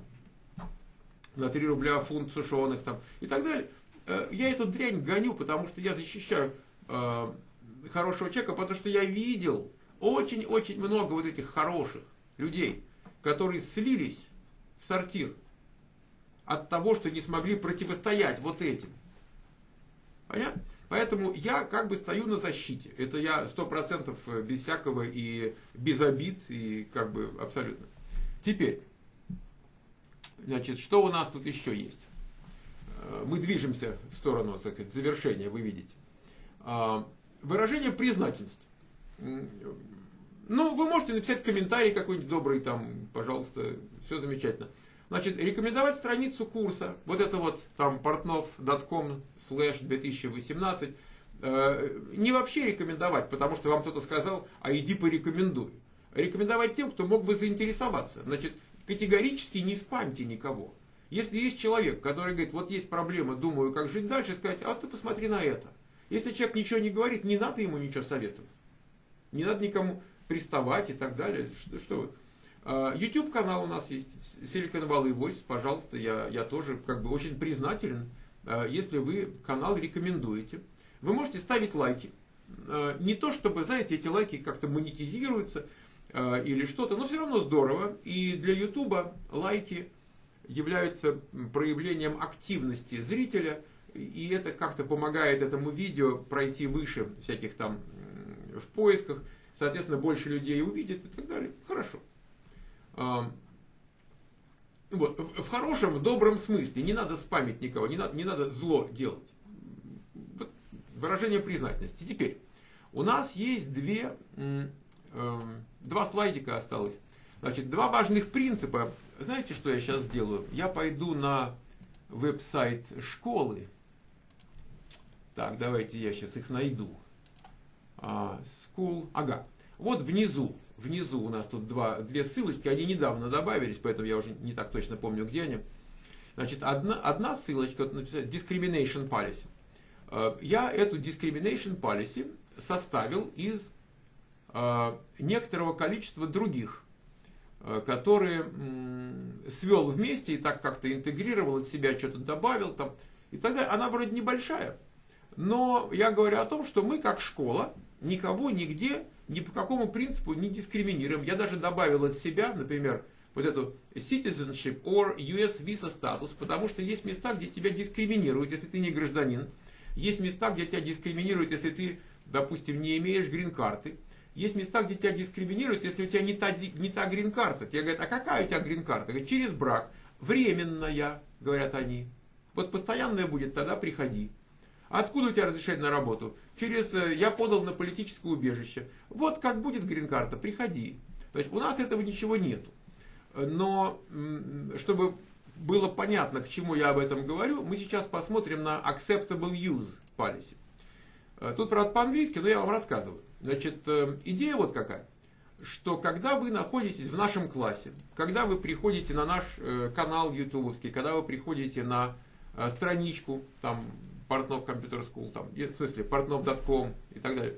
[SPEAKER 1] на три рубля фунт сушеных там и так далее. Э, я эту дрянь гоню, потому что я защищаю э, хорошего человека, потому что я видел очень-очень много вот этих хороших людей, которые слились в сортир от того, что не смогли противостоять вот этим. Понятно? Поэтому я как бы стою на защите. Это я сто процентов без всякого и без обид, и как бы абсолютно. Теперь, значит, что у нас тут еще есть? Мы движемся в сторону, так сказать, завершения, вы видите. Выражение признательности. Ну, вы можете написать комментарий какой-нибудь добрый там, пожалуйста, все замечательно. Значит, рекомендовать страницу курса, вот это вот там портнов точка ком слэш две тысячи восемнадцать, э, не вообще рекомендовать, потому что вам кто-то сказал, а иди порекомендуй. Рекомендовать тем, кто мог бы заинтересоваться. Значит, категорически не спамьте никого. Если есть человек, который говорит, вот есть проблема, думаю, как жить дальше, сказать, а ты посмотри на это. Если человек ничего не говорит, не надо ему ничего советовать. Не надо никому приставать и так далее. Что, что вы? YouTube канал у нас есть, Silicon Valley Voice, пожалуйста, я, я тоже как бы очень признателен, если вы канал рекомендуете. Вы можете ставить лайки. Не то, чтобы, знаете, эти лайки как-то монетизируются или что-то, но все равно здорово. И для YouTube лайки являются проявлением активности зрителя, и это как-то помогает этому видео пройти выше всяких там в поисках, соответственно, больше людей увидит и так далее. Хорошо. Вот, в хорошем, в добром смысле. Не надо спамить никого, не надо, не надо зло делать. Вот, выражение признательности. Теперь, у нас есть две, э, два слайдика осталось. Значит, два важных принципа. Знаете, что я сейчас сделаю? Я пойду на веб-сайт школы. Так, давайте я сейчас их найду. А, school. Ага. Вот внизу. Внизу у нас тут два, две ссылочки. Они недавно добавились, поэтому я уже не так точно помню, где они. Значит, одна, одна ссылочка, вот написано Discrimination Policy. Я эту Discrimination Policy составил из э, некоторого количества других, э, которые м, свел вместе и так как-то интегрировал от себя, что-то добавил там. И тогда она вроде небольшая, но я говорю о том, что мы как школа никого нигде, ни по какому принципу не дискриминируем. Я даже добавил от себя, например, вот эту citizenship or ю эс visa статус, потому что есть места, где тебя дискриминируют, если ты не гражданин. Есть места, где тебя дискриминируют, если ты, допустим, не имеешь грин-карты. Есть места, где тебя дискриминируют, если у тебя не та, не та грин-карта. Тебе говорят, а какая у тебя грин-карта? Говорят, через брак. Временная, говорят они. Вот постоянная будет, тогда приходи. Откуда у тебя разрешение на работу? Через, я подал на политическое убежище. Вот как будет грин-карта, приходи. Значит, у нас этого ничего нету. Но, чтобы было понятно, к чему я об этом говорю, мы сейчас посмотрим на Acceptable Use Policy. Тут, правда, по-английски, но я вам рассказываю. Значит, идея вот какая. Что когда вы находитесь в нашем классе, когда вы приходите на наш канал ютубовский, когда вы приходите на страничку, там, Портнов Computer School, там, в смысле, портнов точка ком и так далее,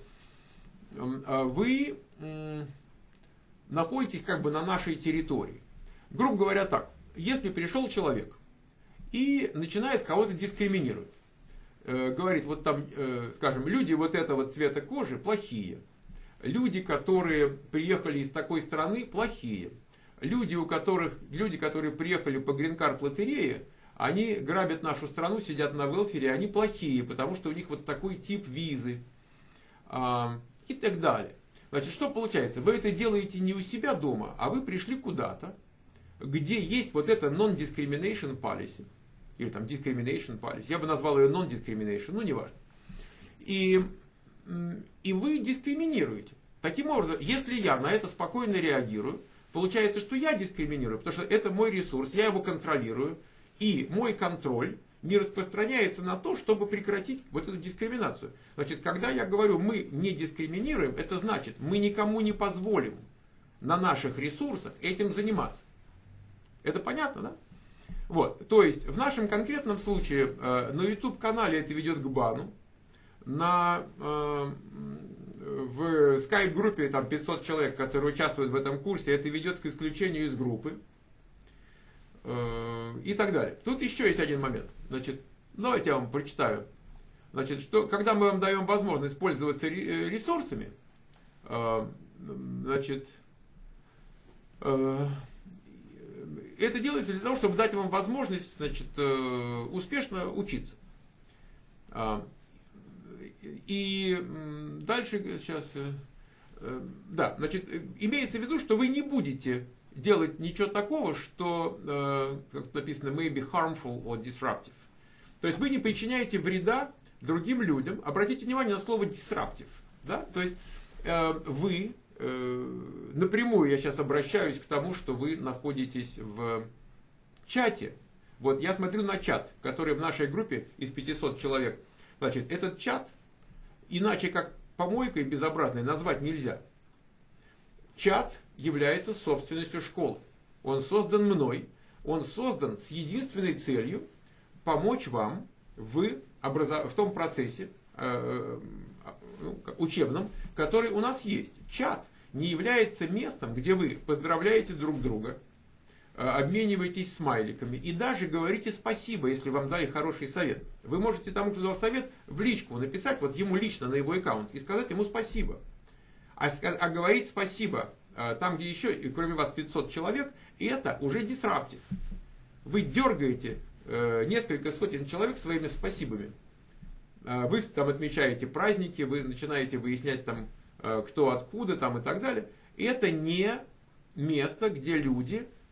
[SPEAKER 1] вы находитесь как бы на нашей территории. Грубо говоря так, если пришел человек и начинает кого-то дискриминировать, э, говорит, вот там, э, скажем, люди вот этого цвета кожи плохие, люди, которые приехали из такой страны, плохие, люди, у которых, люди, которые приехали по грин-карт лотерее, они грабят нашу страну, сидят на велфере, они плохие, потому что у них вот такой тип визы э, и так далее. Значит, что получается? Вы это делаете не у себя дома, а вы пришли куда-то, где есть вот эта non-discrimination policy, или там discrimination policy, я бы назвал ее non-discrimination, ну не важно. И, и вы дискриминируете. Таким образом, если я на это спокойно реагирую, получается, что я дискриминирую, потому что это мой ресурс, я его контролирую, и мой контроль не распространяется на то, чтобы прекратить вот эту дискриминацию. Значит, когда я говорю, мы не дискриминируем, это значит, мы никому не позволим на наших ресурсах этим заниматься. Это понятно, да? Вот, то есть, в нашем конкретном случае, э, на YouTube-канале это ведет к бану, на, э, в скайп-группе там пятьсот человек, которые участвуют в этом курсе, это ведет к исключению из группы, э, и так далее. Тут еще есть один момент. Значит, давайте я вам прочитаю. Значит, что, когда мы вам даем возможность пользоваться ресурсами, э, значит, э, это делается для того, чтобы дать вам возможность, значит, успешно учиться. И дальше сейчас, да, значит, имеется в виду, что вы не будете делать ничего такого, что, как написано, may be harmful or disruptive. То есть вы не причиняете вреда другим людям. Обратите внимание на слово disruptive. Да? То есть вы напрямую я сейчас обращаюсь к тому, что вы находитесь в чате. Вот я смотрю на чат, который в нашей группе из пятисот человек. Значит, этот чат, иначе как помойкой безобразной назвать нельзя. Чат является собственностью школы. Он создан мной. Он создан с единственной целью помочь вам в, образов... в том процессе э, э, учебном, который у нас есть. Чат не является местом, где вы поздравляете друг друга, обмениваетесь смайликами и даже говорите спасибо, если вам дали хороший совет. Вы можете тому, кто дал совет, в личку написать, вот ему лично на его аккаунт, и сказать ему спасибо. А, а говорить спасибо там, где еще, кроме вас, пятьсот человек, это уже дисраптив. Вы дергаете несколько сотен человек своими спасибами. Вы там отмечаете праздники, вы начинаете выяснять там, кто откуда там и так далее. Это не место, где люди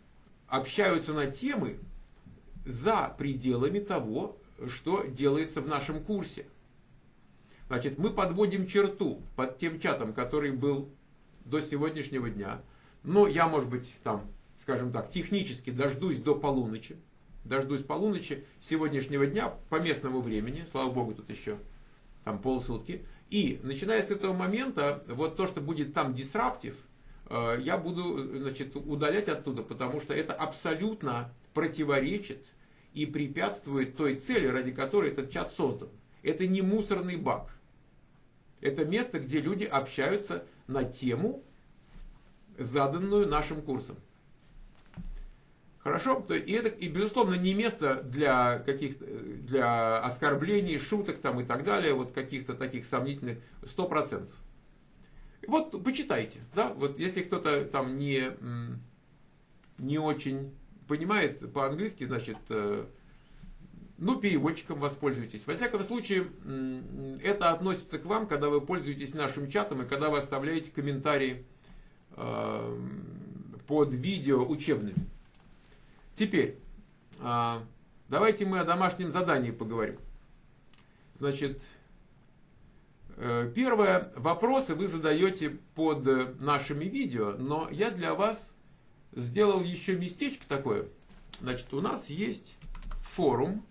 [SPEAKER 1] общаются на темы за пределами того, что делается в нашем курсе. Значит, мы подводим черту под тем чатом, который был до сегодняшнего дня. Но я, может быть, там, скажем так, технически дождусь до полуночи. Дождусь полуночи сегодняшнего дня по местному времени. Слава богу, тут еще там полсутки. И начиная с этого момента, вот то, что будет там disruptive, я буду, значит, удалять оттуда, потому что это абсолютно противоречит и препятствует той цели, ради которой этот чат создан. Это не мусорный баг. Это место, где люди общаются на тему, заданную нашим курсом. Хорошо? И это, и, безусловно, не место для каких-то, для оскорблений, шуток там и так далее, вот каких-то таких сомнительных, сто процентов. Вот почитайте, да, вот если кто-то там не, не очень понимает по-английски, значит, ну, переводчиком воспользуйтесь. Во всяком случае, это относится к вам, когда вы пользуетесь нашим чатом и когда вы оставляете комментарии под видео учебными. Теперь, давайте мы о домашнем задании поговорим. Значит, первое, вопросы вы задаете под нашими видео, но я для вас сделал еще местечко такое. Значит, у нас есть форум,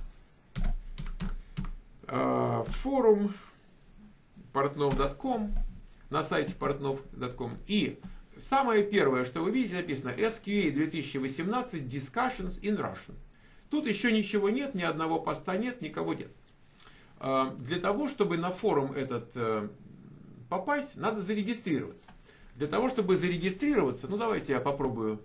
[SPEAKER 1] форум портнов точка ком, на сайте портнов точка ком. И самое первое, что вы видите, написано эс кью эй две тысячи восемнадцать Discussions in Russian. Тут еще ничего нет, ни одного поста нет, никого нет. Для того, чтобы на форум этот попасть, надо зарегистрироваться. Для того, чтобы зарегистрироваться, ну давайте я попробую.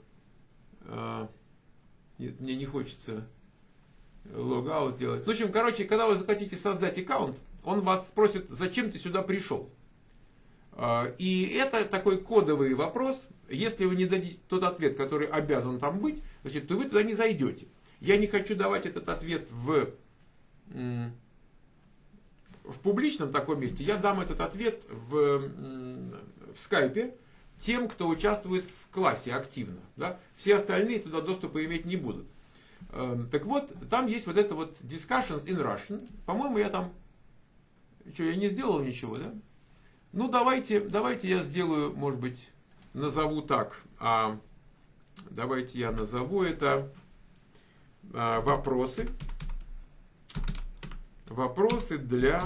[SPEAKER 1] Нет, мне не хочется логаут делать. В общем, короче, когда вы захотите создать аккаунт, он вас спросит, зачем ты сюда пришел. И это такой кодовый вопрос. Если вы не дадите тот ответ, который обязан там быть, значит, то вы туда не зайдете. Я не хочу давать этот ответ в, в публичном таком месте. Я дам этот ответ в, в скайпе тем, кто участвует в классе активно. Да? Все остальные туда доступа иметь не будут. Так вот, там есть вот это вот Discussions in Russian. По-моему, я там... Что, я не сделал ничего, да? Ну, давайте, давайте я сделаю, может быть, назову так. А, давайте я назову это а, вопросы. Вопросы для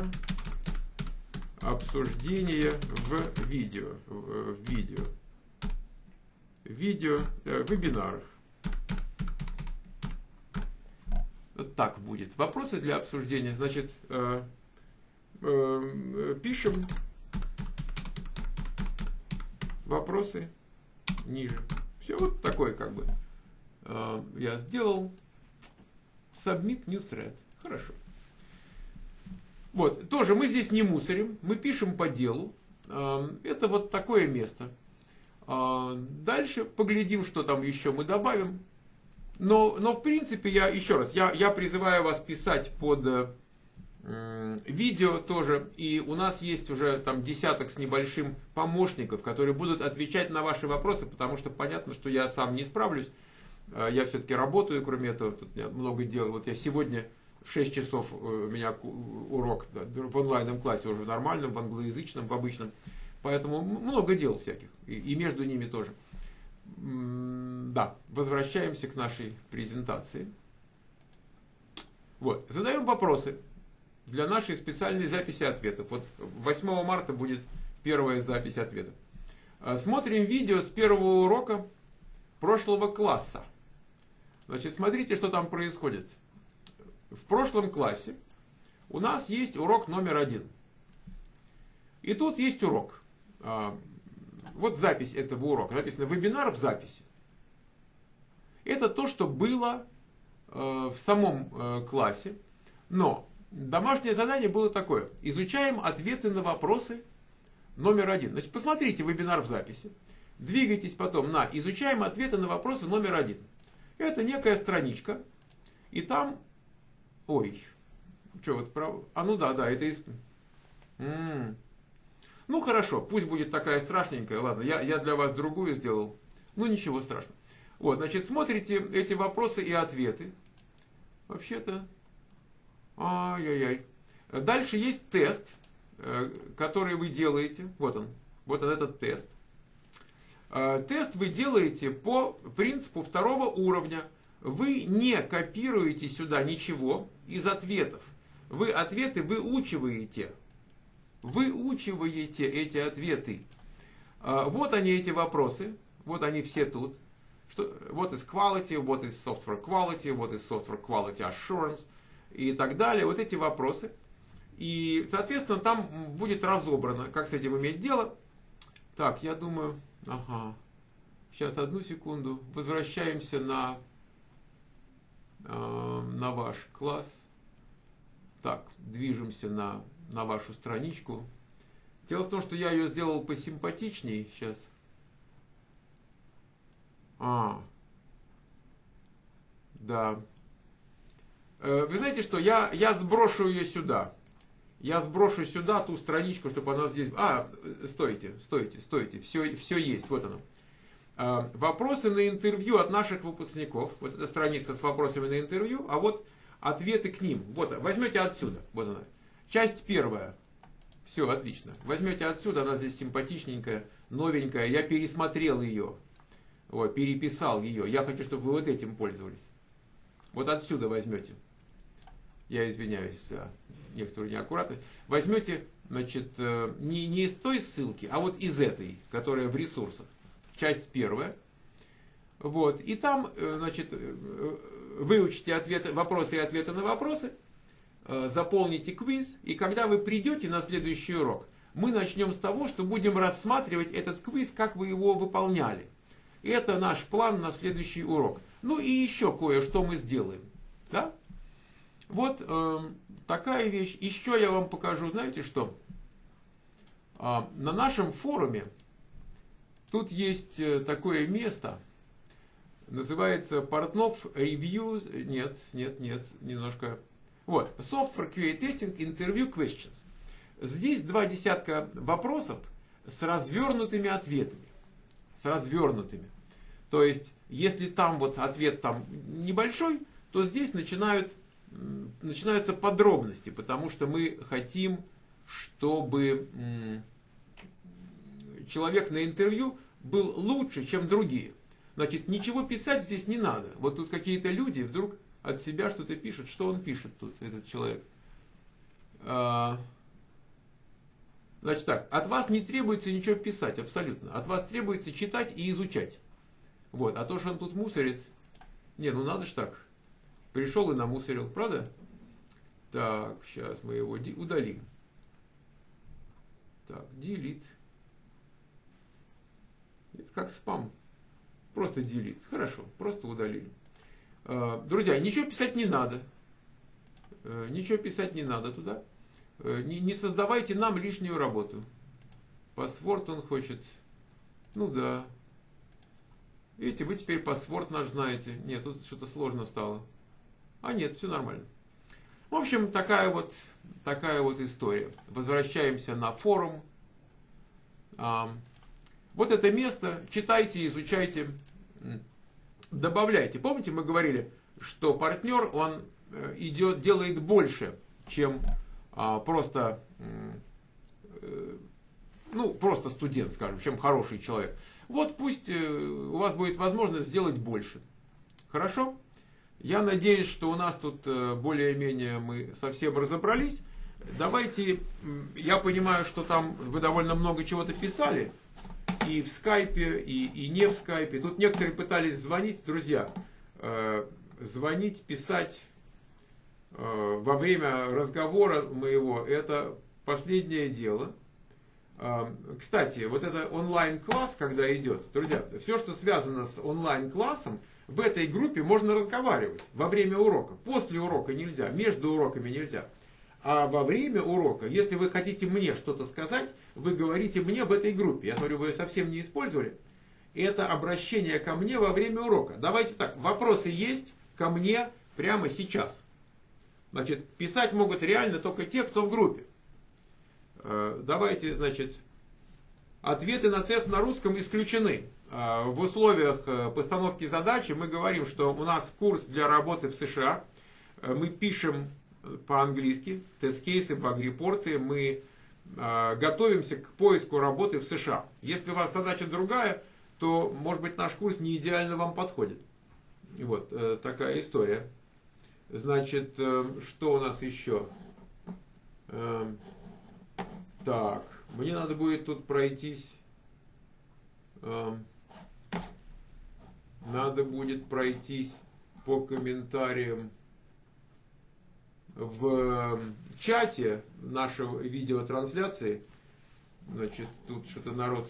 [SPEAKER 1] обсуждения в видео. В, в видео. Видео, э, вебинарах. Вот так будет. Вопросы для обсуждения. Значит, э, э, пишем вопросы ниже. Все вот такое как бы. Э, я сделал. Submit new thread. Хорошо. Вот. Тоже мы здесь не мусорим. Мы пишем по делу. Э, это вот такое место. Э, дальше поглядим, что там еще мы добавим. Но, но в принципе, я еще раз, я, я призываю вас писать под э, видео тоже. И у нас есть уже там десяток с небольшим помощников, которые будут отвечать на ваши вопросы, потому что понятно, что я сам не справлюсь. Э, я все-таки работаю, кроме этого, тут много дел. Вот я сегодня в шесть часов у меня урок, да, в онлайнном классе уже в нормальном, в англоязычном, в обычном. Поэтому много дел всяких, и, и между ними тоже. Да, возвращаемся к нашей презентации. Вот, задаем вопросы для нашей специальной записи ответов. Вот восьмого марта будет первая запись ответов. Смотрим видео с первого урока прошлого класса. Значит, смотрите, что там происходит. В прошлом классе у нас есть урок номер один. И тут есть урок. Вот запись этого урока. Написано «Вебинар в записи». Это то, что было э, в самом э, классе. Но домашнее задание было такое. Изучаем ответы на вопросы номер один. Значит, посмотрите «Вебинар в записи». Двигайтесь потом на «Изучаем ответы на вопросы номер один». Это некая страничка. И там... Ой. Что, вот право... А, ну да, да, это из... М-м. Ну хорошо, пусть будет такая страшненькая, ладно, я, я для вас другую сделал, ну ничего страшного. Вот, значит, смотрите эти вопросы и ответы. Вообще-то, ай-яй-яй. Дальше есть тест, который вы делаете. Вот он, вот он этот тест. Тест вы делаете по принципу второго уровня. Вы не копируете сюда ничего из ответов. Вы ответы выучиваете. Выучиваете эти ответы. Вот они, эти вопросы. Вот они все тут. Что, вот из quality, вот из software quality, вот из software quality assurance и так далее. Вот эти вопросы. И, соответственно, там будет разобрано, как с этим иметь дело. Так, я думаю... Ага. Сейчас, одну секунду. Возвращаемся на, э, на ваш класс. Так, движемся на, на вашу страничку. Дело в том, что я ее сделал посимпатичней. Сейчас. А. Да. Э, вы знаете что? Я, я сброшу ее сюда. Я сброшу сюда ту страничку, чтобы она здесь... А, стойте, стойте, стойте. Все, все есть, вот оно. А, вопросы на интервью от наших выпускников. Вот эта страница с вопросами на интервью. А вот ответы к ним. Вот, возьмете отсюда. Вот она. Часть первая. Все, отлично. Возьмете отсюда, она здесь симпатичненькая, новенькая. Я пересмотрел ее. Вот, переписал ее. Я хочу, чтобы вы вот этим пользовались. Вот отсюда возьмете. Я извиняюсь за некоторую неаккуратность. Возьмете, значит, не, не из той ссылки, а вот из этой, которая в ресурсах. Часть первая. Вот. И там, значит, выучите ответы, вопросы и ответы на вопросы, заполните квиз, и когда вы придете на следующий урок, мы начнем с того, что будем рассматривать этот квиз, как вы его выполняли. И это наш план на следующий урок. Ну и еще кое-что мы сделаем. Да? Вот э, такая вещь. Еще я вам покажу, знаете что? А, на нашем форуме тут есть такое место, называется Портнов Review. Нет, нет, нет, немножко. Вот, Software кью эй Testing Interview Questions. Здесь два десятка вопросов с развернутыми ответами. С развернутыми. То есть, если там вот ответ там небольшой, то здесь начинают начинаются подробности, потому что мы хотим, чтобы человек на интервью был лучше, чем другие. Значит, ничего писать здесь не надо. Вот тут какие-то люди вдруг от себя что-то пишут. Что он пишет тут, этот человек? Значит так, от вас не требуется ничего писать, абсолютно. От вас требуется читать и изучать. Вот, а то, что он тут мусорит, не, ну надо ж так. Пришел и намусорил, правда? Так, сейчас мы его удалим. Так, delete. Это как спам. Просто delete. Хорошо, просто удалили. Друзья, ничего писать не надо. Ничего писать не надо туда. Не, не создавайте нам лишнюю работу. Паспорт он хочет. Ну да. Видите, вы теперь паспорт наш знаете. Нет, тут что-то сложно стало. А нет, все нормально. В общем, такая вот, такая вот история. Возвращаемся на форум. А, вот это место. Читайте, изучайте. Добавляйте. Помните, мы говорили, что партнер, он идет, делает больше, чем а, просто, ну, просто студент, скажем, чем хороший человек. Вот пусть у вас будет возможность сделать больше. Хорошо? Я надеюсь, что у нас тут более-менее мы совсем разобрались. Давайте, я понимаю, что там вы довольно много чего-то писали. И в скайпе, и, и не в скайпе. Тут некоторые пытались звонить, друзья. Э, звонить, писать э, во время разговора моего, это последнее дело. Э, кстати, вот это онлайн-класс, когда идет, друзья, все, что связано с онлайн-классом, в этой группе можно разговаривать во время урока. После урока нельзя, между уроками нельзя. А во время урока, если вы хотите мне что-то сказать, вы говорите мне в этой группе. Я смотрю, вы ее совсем не использовали. Это обращение ко мне во время урока. Давайте так, вопросы есть ко мне прямо сейчас. Значит, писать могут реально только те, кто в группе. Давайте, значит, ответы на тест на русском исключены. в условиях постановки задачи мы говорим, что у нас курс для работы в США. Мы пишем по-английски тест-кейсы, баг-репорты. Мы готовимся к поиску работы в США. Если у вас задача другая, то, может быть, наш курс не идеально вам подходит. Вот такая история. Значит, что у нас еще? Так, мне надо будет тут пройтись. Надо будет пройтись по комментариям в чате нашего видеотрансляции. Значит, тут что-то народ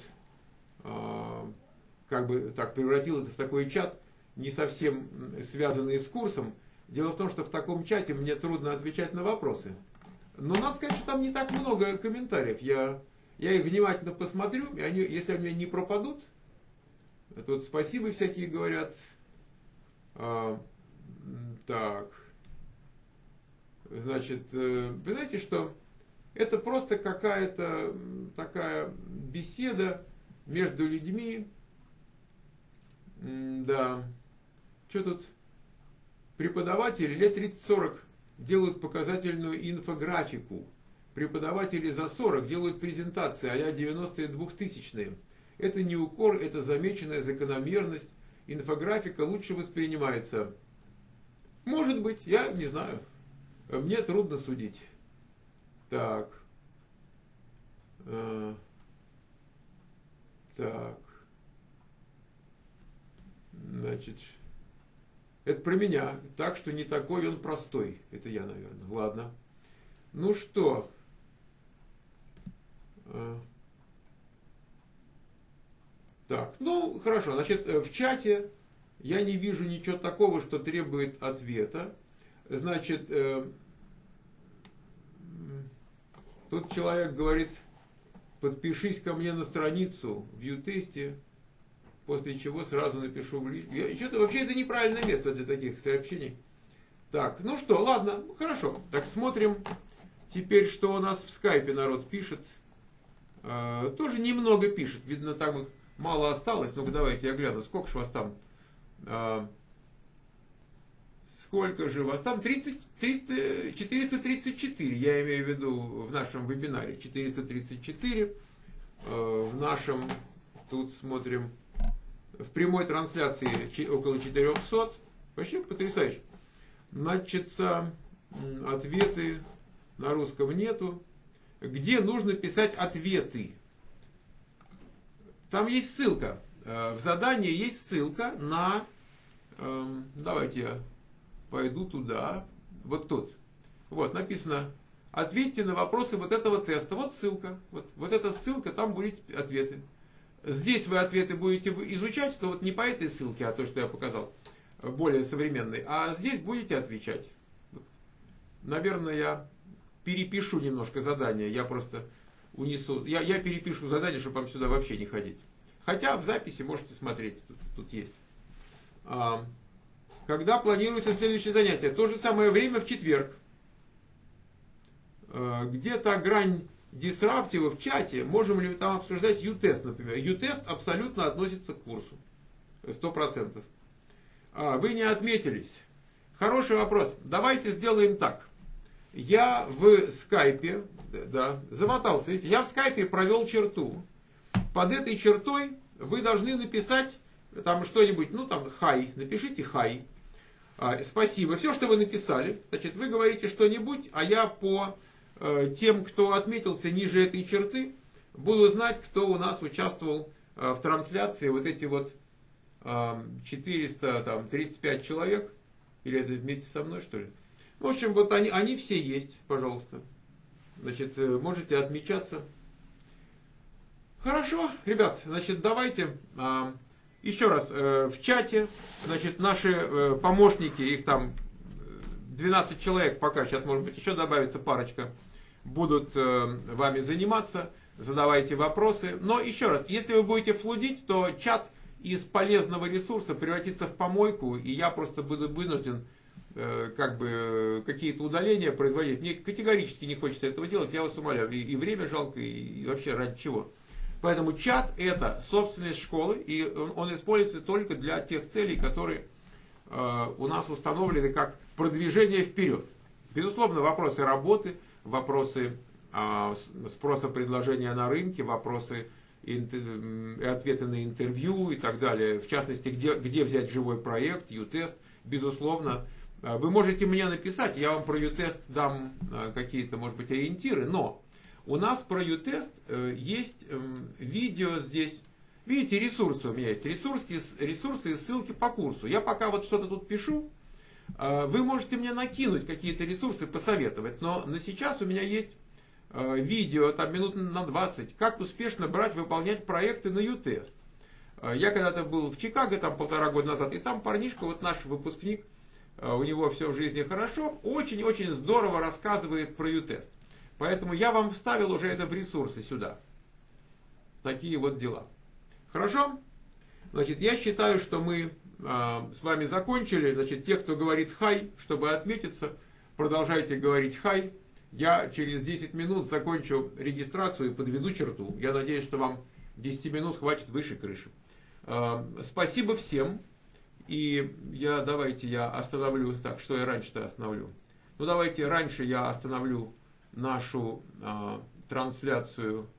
[SPEAKER 1] как бы так превратил это в такой чат, не совсем связанный с курсом. Дело в том, что в таком чате мне трудно отвечать на вопросы. Но надо сказать, что там не так много комментариев. Я, я их внимательно посмотрю, и они, если они не пропадут, тут спасибо всякие говорят. А, так. Значит, вы знаете, что это просто какая-то такая беседа между людьми. Да. Что тут? Преподаватели лет тридцать-сорок делают показательную инфографику. Преподаватели за сорок делают презентации, а я девяностые двухтысячные. Это не укор, это замеченная закономерность. Инфографика лучше воспринимается. Может быть, я не знаю. Мне трудно судить. Так. А, так. Значит, это про меня. Так что не такой он простой. Это я, наверное. Ладно. Ну что? А, так. Ну, хорошо. Значит, в чате я не вижу ничего такого, что требует ответа. Значит, э, тут человек говорит, подпишись ко мне на страницу в ютесте, после чего сразу напишу в личку. Что-то вообще это неправильное место для таких сообщений. Так, ну что, ладно, хорошо. Так, смотрим теперь, что у нас в скайпе народ пишет. Э, тоже немного пишет. Видно, там их мало осталось. Ну-ка, давайте я гляну, сколько же вас там... Э, Сколько же вас там? тридцать, триста, четыреста тридцать четыре, я имею в виду в нашем вебинаре. четыреста тридцать четыре. В нашем, тут смотрим, в прямой трансляции около четырехсот. Вообще потрясающе. Значит, ответы на русском нету. Где нужно писать ответы? Там есть ссылка. В задании есть ссылка на... Давайте я... Пойду туда, вот тут. Вот, написано, ответьте на вопросы вот этого теста. Вот ссылка. Вот, вот эта ссылка, там будут ответы. Здесь вы ответы будете изучать, то вот не по этой ссылке, а то, что я показал, более современный. А здесь будете отвечать. Наверное, я перепишу немножко задание. Я просто унесу. Я, я перепишу задание, чтобы вам сюда вообще не ходить. Хотя в записи можете смотреть. Тут, тут есть. Когда планируется следующее занятие? То же самое время в четверг. Где-то грань дисраптива в чате. Можем ли мы там обсуждать ю-тест, например? Ю-тест абсолютно относится к курсу. Сто процентов. Вы не отметились. Хороший вопрос. Давайте сделаем так. Я в скайпе, да, замотался, видите, я в скайпе провел черту. Под этой чертой вы должны написать там что-нибудь, ну там хай, напишите хай. А, спасибо. Все, что вы написали, значит, вы говорите что-нибудь, а я по э, тем, кто отметился ниже этой черты, буду знать, кто у нас участвовал э, в трансляции. Вот эти вот э, четыреста тридцать пять человек, или это вместе со мной, что ли? В общем, вот они, они все есть, пожалуйста. Значит, э, можете отмечаться. Хорошо, ребят, значит, давайте... Э, Еще раз, в чате, значит, наши помощники, их там двенадцать человек пока, сейчас может быть еще добавится парочка, будут вами заниматься, задавайте вопросы. Но еще раз, если вы будете флудить, то чат из полезного ресурса превратится в помойку, и я просто буду вынужден как бы какие-то удаления производить. Мне категорически не хочется этого делать, я вас умоляю, и время жалко, и вообще ради чего. Поэтому чат это собственность школы, и он, он используется только для тех целей, которые э, у нас установлены как продвижение вперед. Безусловно, вопросы работы, вопросы э, спроса предложения на рынке, вопросы и ответы на интервью и так далее. В частности, где, где взять живой проект, ю-тест, безусловно. Вы можете мне написать, я вам про ю-тест дам какие-то, может быть, ориентиры, но у нас про ю-тест есть видео здесь. Видите, ресурсы у меня есть, ресурсы, ресурсы и ссылки по курсу. Я пока вот что-то тут пишу, вы можете мне накинуть какие-то ресурсы, посоветовать, но на сейчас у меня есть видео, там минут на двадцать, как успешно брать, выполнять проекты на ю-тест. Я когда-то был в Чикаго, там полтора года назад, и там парнишка, вот наш выпускник, у него все в жизни хорошо, очень-очень здорово рассказывает про ю-тест. Поэтому я вам вставил уже это в ресурсы сюда. Такие вот дела. Хорошо? Значит, я считаю, что мы э, с вами закончили. Значит, те, кто говорит хай, чтобы отметиться, продолжайте говорить хай. Я через десять минут закончу регистрацию и подведу черту. Я надеюсь, что вам десять минут хватит выше крыши. Э, спасибо всем. И я, давайте я остановлю, так, что я раньше-то остановлю. Ну, давайте раньше я остановлю нашу э, трансляцию